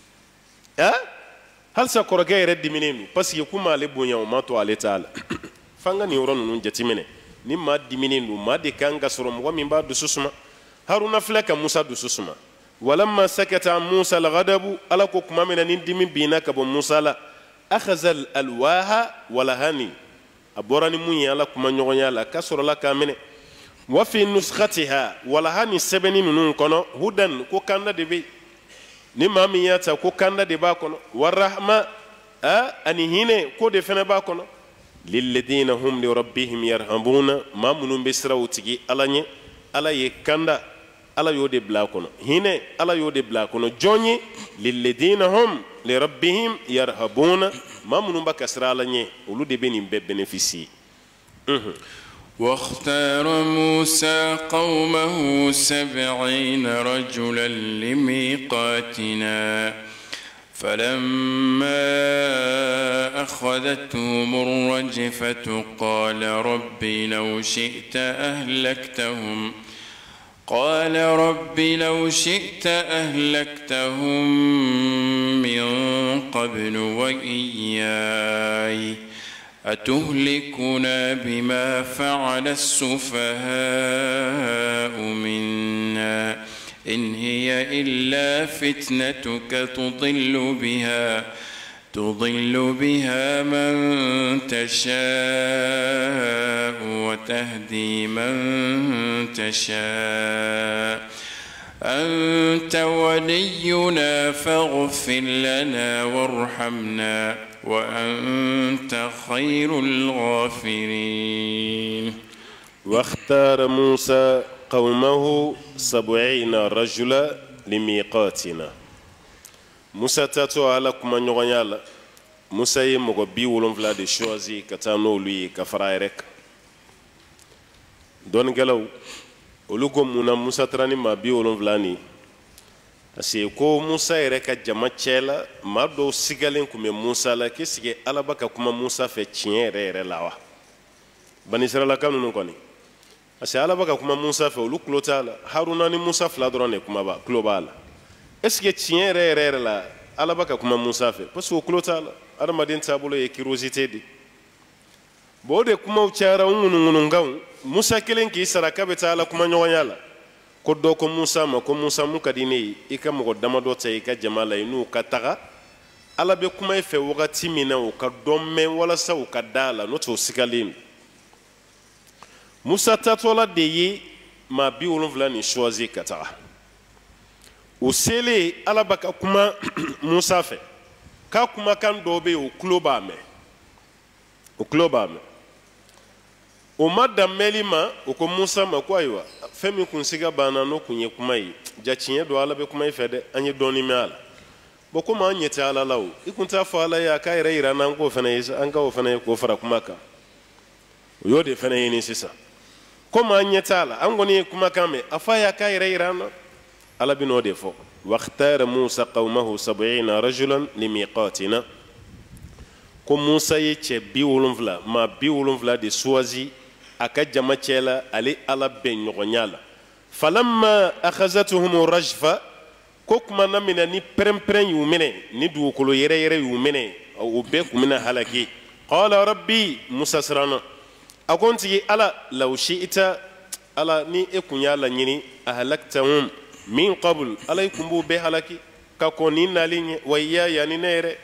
a halisa kɔrɔkɛ yɛrɛ diminen don parce que kuma ale bonya o ma to ale t'a la f'an ka nin yɔrɔ ninnu jateminɛ ni maa diminen don maa de kan ka sɔrɔ mɔgɔ min b'a dusu suma haruna filɛ ka musa dusu suma walamma sakata musa al-ghadabu ala ko kuma min na ni dimi binna ka bɔ musa la akhaza al-alwaha walahani a bɔra ni mun ye ala kuma ɲɔgɔnya la k'a sɔrɔla k'a minɛ wa fi nuskhatiha walahani sɛbɛnni ninnu kɔnɔ hudan ko kanda de bɛ ni maa min y'a ta ko kanda de b'a kɔnɔ wa rahma ani hinɛ ko de fana b'a kɔnɔ للذين هم لربهم يرهبون ما منهم بسرعة تجي على ني على يكندا على يود بلاكونو هنا على يود بلاكونو جوني للذين هم لربهم يرهبون ما منهم بكسر على ني ولو دي بني بنفسي واختار موسى قومه سبعين رجلا لميقاتنا فلما أخذتهم الرجفة قال رب لو شئت أهلكتهم قال رب لو شئت أهلكتهم من قبل وإياي أتهلكنا بما فعل السفهاء منا إن هي إلا فتنتك تضل بها تضل بها من تشاء وتهدي من تشاء أنت ولينا فاغفر لنا وارحمنا وأنت خير الغافرين. واختار موسى قومه سبعين رجلا لميقاتنا. موسى تاتو على كما نغنيالا موسى يمغو بي ولون فلا دي شوازي كتانو لوي كفرايرك don galaw olu ko muna Musa tarani ma bi wolonwula ni parce ko Musa yɛrɛ ka jama cɛla maa dɔw sigalen kun bɛ Musa la k'i sigi Ala ba ka kuma Musa fɛ tiɲɛ yɛrɛ yɛrɛ la wa Bani Israilaka ninnu kɔni parce que Ala ba ka kuma Musa fɛ olu tulo t'a la Haruna ni Musa fila dɔrɔn de kuma ba tulo b'a la est-ce que tiɲɛ yɛrɛ yɛrɛ yɛrɛ la Ala ba ka kuma Musa fɛ parce que o tulo t'a la adamaden taabolo ye curiosité de bon o de kumaw cayara ŋunuŋununkanw Musa kelen k'i sara k'a bɛ taa Ala kuma ɲɔgɔnya la ko dɔ ko Musa ma ko Musa mun ka di ne ye i ka mɔgɔ damadɔ ta i ka jama la i n'u ka taga Ala bɛ kuma i fɛ wagati min na u ka dɔ mɛn walasa u ka da la n'o tɛ o sigalen don Musa tatɔla de ye maa bi wolonwula ni choisi ka taga o selen Ala ba ka kuma Musa fɛ k'a kumakan dɔw bɛ yen o tulo b'a mɛn o tulo b'a mɛn o ma dan mɛnli ma o ko Musa ma ko ayiwa fɛn min kun siga banna n'o kun ye kuma ye ja tiɲɛ don Ala bɛ kuma i fɛ dɛ an ye dɔɔnin mɛn a la bon komi an ɲɛ tɛ Ala la o i kun t'a fɔ Ala ye a k'a yɛrɛ yira an na an k'o fana ye an k'o fana ye k'o fara kuma kan o y'o de fana ɲini sisan komi an ɲɛ t'a la an kɔni ye kumakan mɛn a fɔ a ye a k'a yɛrɛ yira an na Ala bɛ n'o de fɔ واختار موسى قومه سبعين رجلا لميقاتنا ko Musa ye cɛ bi wolonwula maa bi wolonwula de choisi a ka jama cɛ la ale Ala bɛn ɲɔgɔnya la falamma akhazatuhum rajfa ko kuma na mina ni pɛrɛn-pɛrɛn y'u minɛ ni dugukolo yɛrɛ-yɛrɛ y'u minɛ o bɛɛ kun bɛna halaki qala rabbi Musa siranna a ko n tigi Ala law shi'ta Ala ni e kun y'a laɲini ahlaktahum min qabl Ala i kun b'u bɛɛ halaki ka kɔn ni nali ɲɛ wa iyaya ni ne yɛrɛ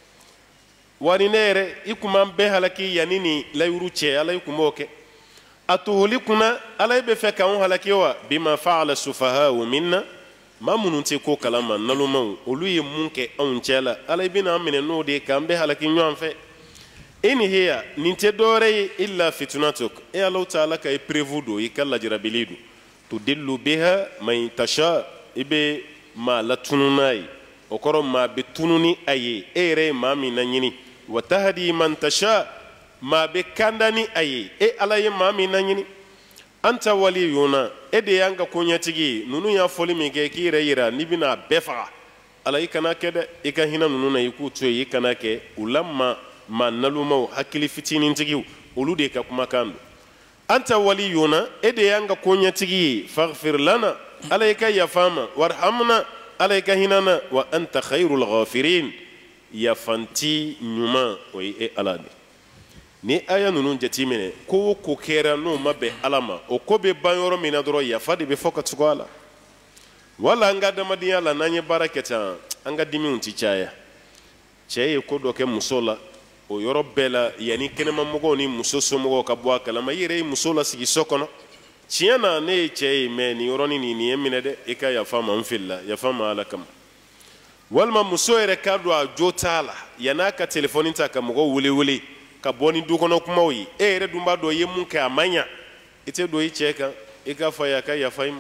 wani ne yɛrɛ i kun b'an bɛɛ halaki yanni ni layuru cɛ Ala i kun b'o kɛ a tuhulikuna Ala i bɛ fɛ k'anw halaki wa bima fa'ala sufaha'u minna maa minnu tɛ ko kalama nalomaw olu ye mun kɛ anw cɛ la Ala i bɛna an minɛ n'o de ye k'an bɛɛ halaki ɲɔgɔn fɛ in hiya nin tɛ dɔwɛrɛ ye illa fitnatuk e Ala ta'ala ka épreuve don i ka lajarabili don tudillu biha man tasha i bɛ maa latunu n'a ye o kɔrɔ maa bɛ tunu ni a ye e yɛrɛ ye maa min laɲini wa tahdi man tasha maa bɛ kanda ni a ye e Ala ye maa min laɲini anta waliyuna e de y'an ka koɲɛtigi ye ninnu y'a fɔli min kɛ k'i yɛrɛ yira n'i bɛna bɛɛ faga Ala i kana kɛ dɛ i ka hinɛ ninnu na i k'u to yen i kana kɛ u la maa maa nalumaw hakili fitinintigiw olu de ka kumakan don anta waliyuna e de y'an ka koɲɛtigi ye faghfir lana Ala i ka yafa an ma warhamna Ala i ka hinɛ na wa anta khairul ghafirin yafanti ɲuman o ye e Ala de ni aya ninnu jateminɛ ko o ko kɛra n'o ma bɛn Ala ma o ko bɛ ban yɔrɔ min na dɔrɔn yafa de bɛ fɔ ka tugu a la wala an ka adamadenya la n'an ye baara kɛ tan an ka dimiw tɛ caya cɛ ye ko dɔ kɛ muso la o yɔrɔ bɛɛ la yanni kɛnɛmamɔgɔw ni muso somɔgɔw ka bɔ a kalama i yɛrɛ ye muso lasigi so kɔnɔ tiɲɛ na ne ye cɛ ye mɛ nin yɔrɔnin nin nin ye minɛ dɛ i ka yafa ma n filila yafa ma Ala kama walima muso yɛrɛ k'a dɔn a jo t'a la yann'a ka telefɔni ta ka mɔgɔw wele wele ka bɔ ni dukɔnɔ kumaw ye e yɛrɛ dun b'a dɔn i ye mun kɛ a man ɲa i tɛ don i cɛ kan i k'a fɔ a ye a ka yafa i ma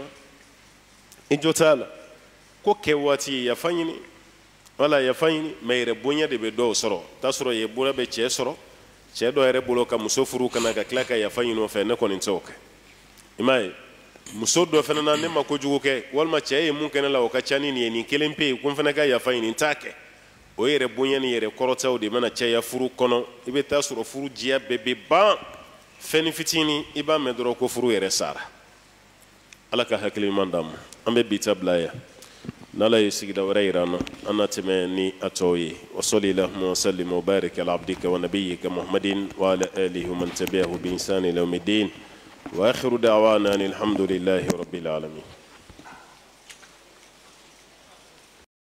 i jo t'a la ko kɛ waati ye yafa ɲini wala yafa ɲini mɛ yɛrɛ bonya de bɛ dɔw sɔrɔ t'a sɔrɔ ye bonya bɛ cɛ sɔrɔ cɛ dɔ yɛrɛ bolo ka muso furu kana ka tila ka yafa ɲini o fɛ ne kɔni t'o kɛ i m'a ye muso dɔ fana na ne ma kojugu kɛ walima cɛ ye mun kɛ ne la o ka ca ni nin ye nin kelen pe ye ko n fana ka yafa ɲini n t'a kɛ o yɛrɛ bonya ni yɛrɛ kɔrɔtaw de mana caya furu kɔnɔ i bɛ taa sɔrɔ furu diya bɛɛ bɛ ban fɛn fitinin i b'a mɛn dɔrɔn ko furu yɛrɛ sara Ala ka hakili ɲuman d'an ma an bɛ bi ta bila yan n'Ala ye sigida wɛrɛ yira an na an na tɛmɛ ni a tɔw ye wa salli lahumma wa sallim wa barik ala abdika wa nabiyyika Muhammadin wa ala alihi wa man tabi'ahu bi ihsan ila yawmiddin wa akhiru da'wana alhamdulillahi rabbil alamin.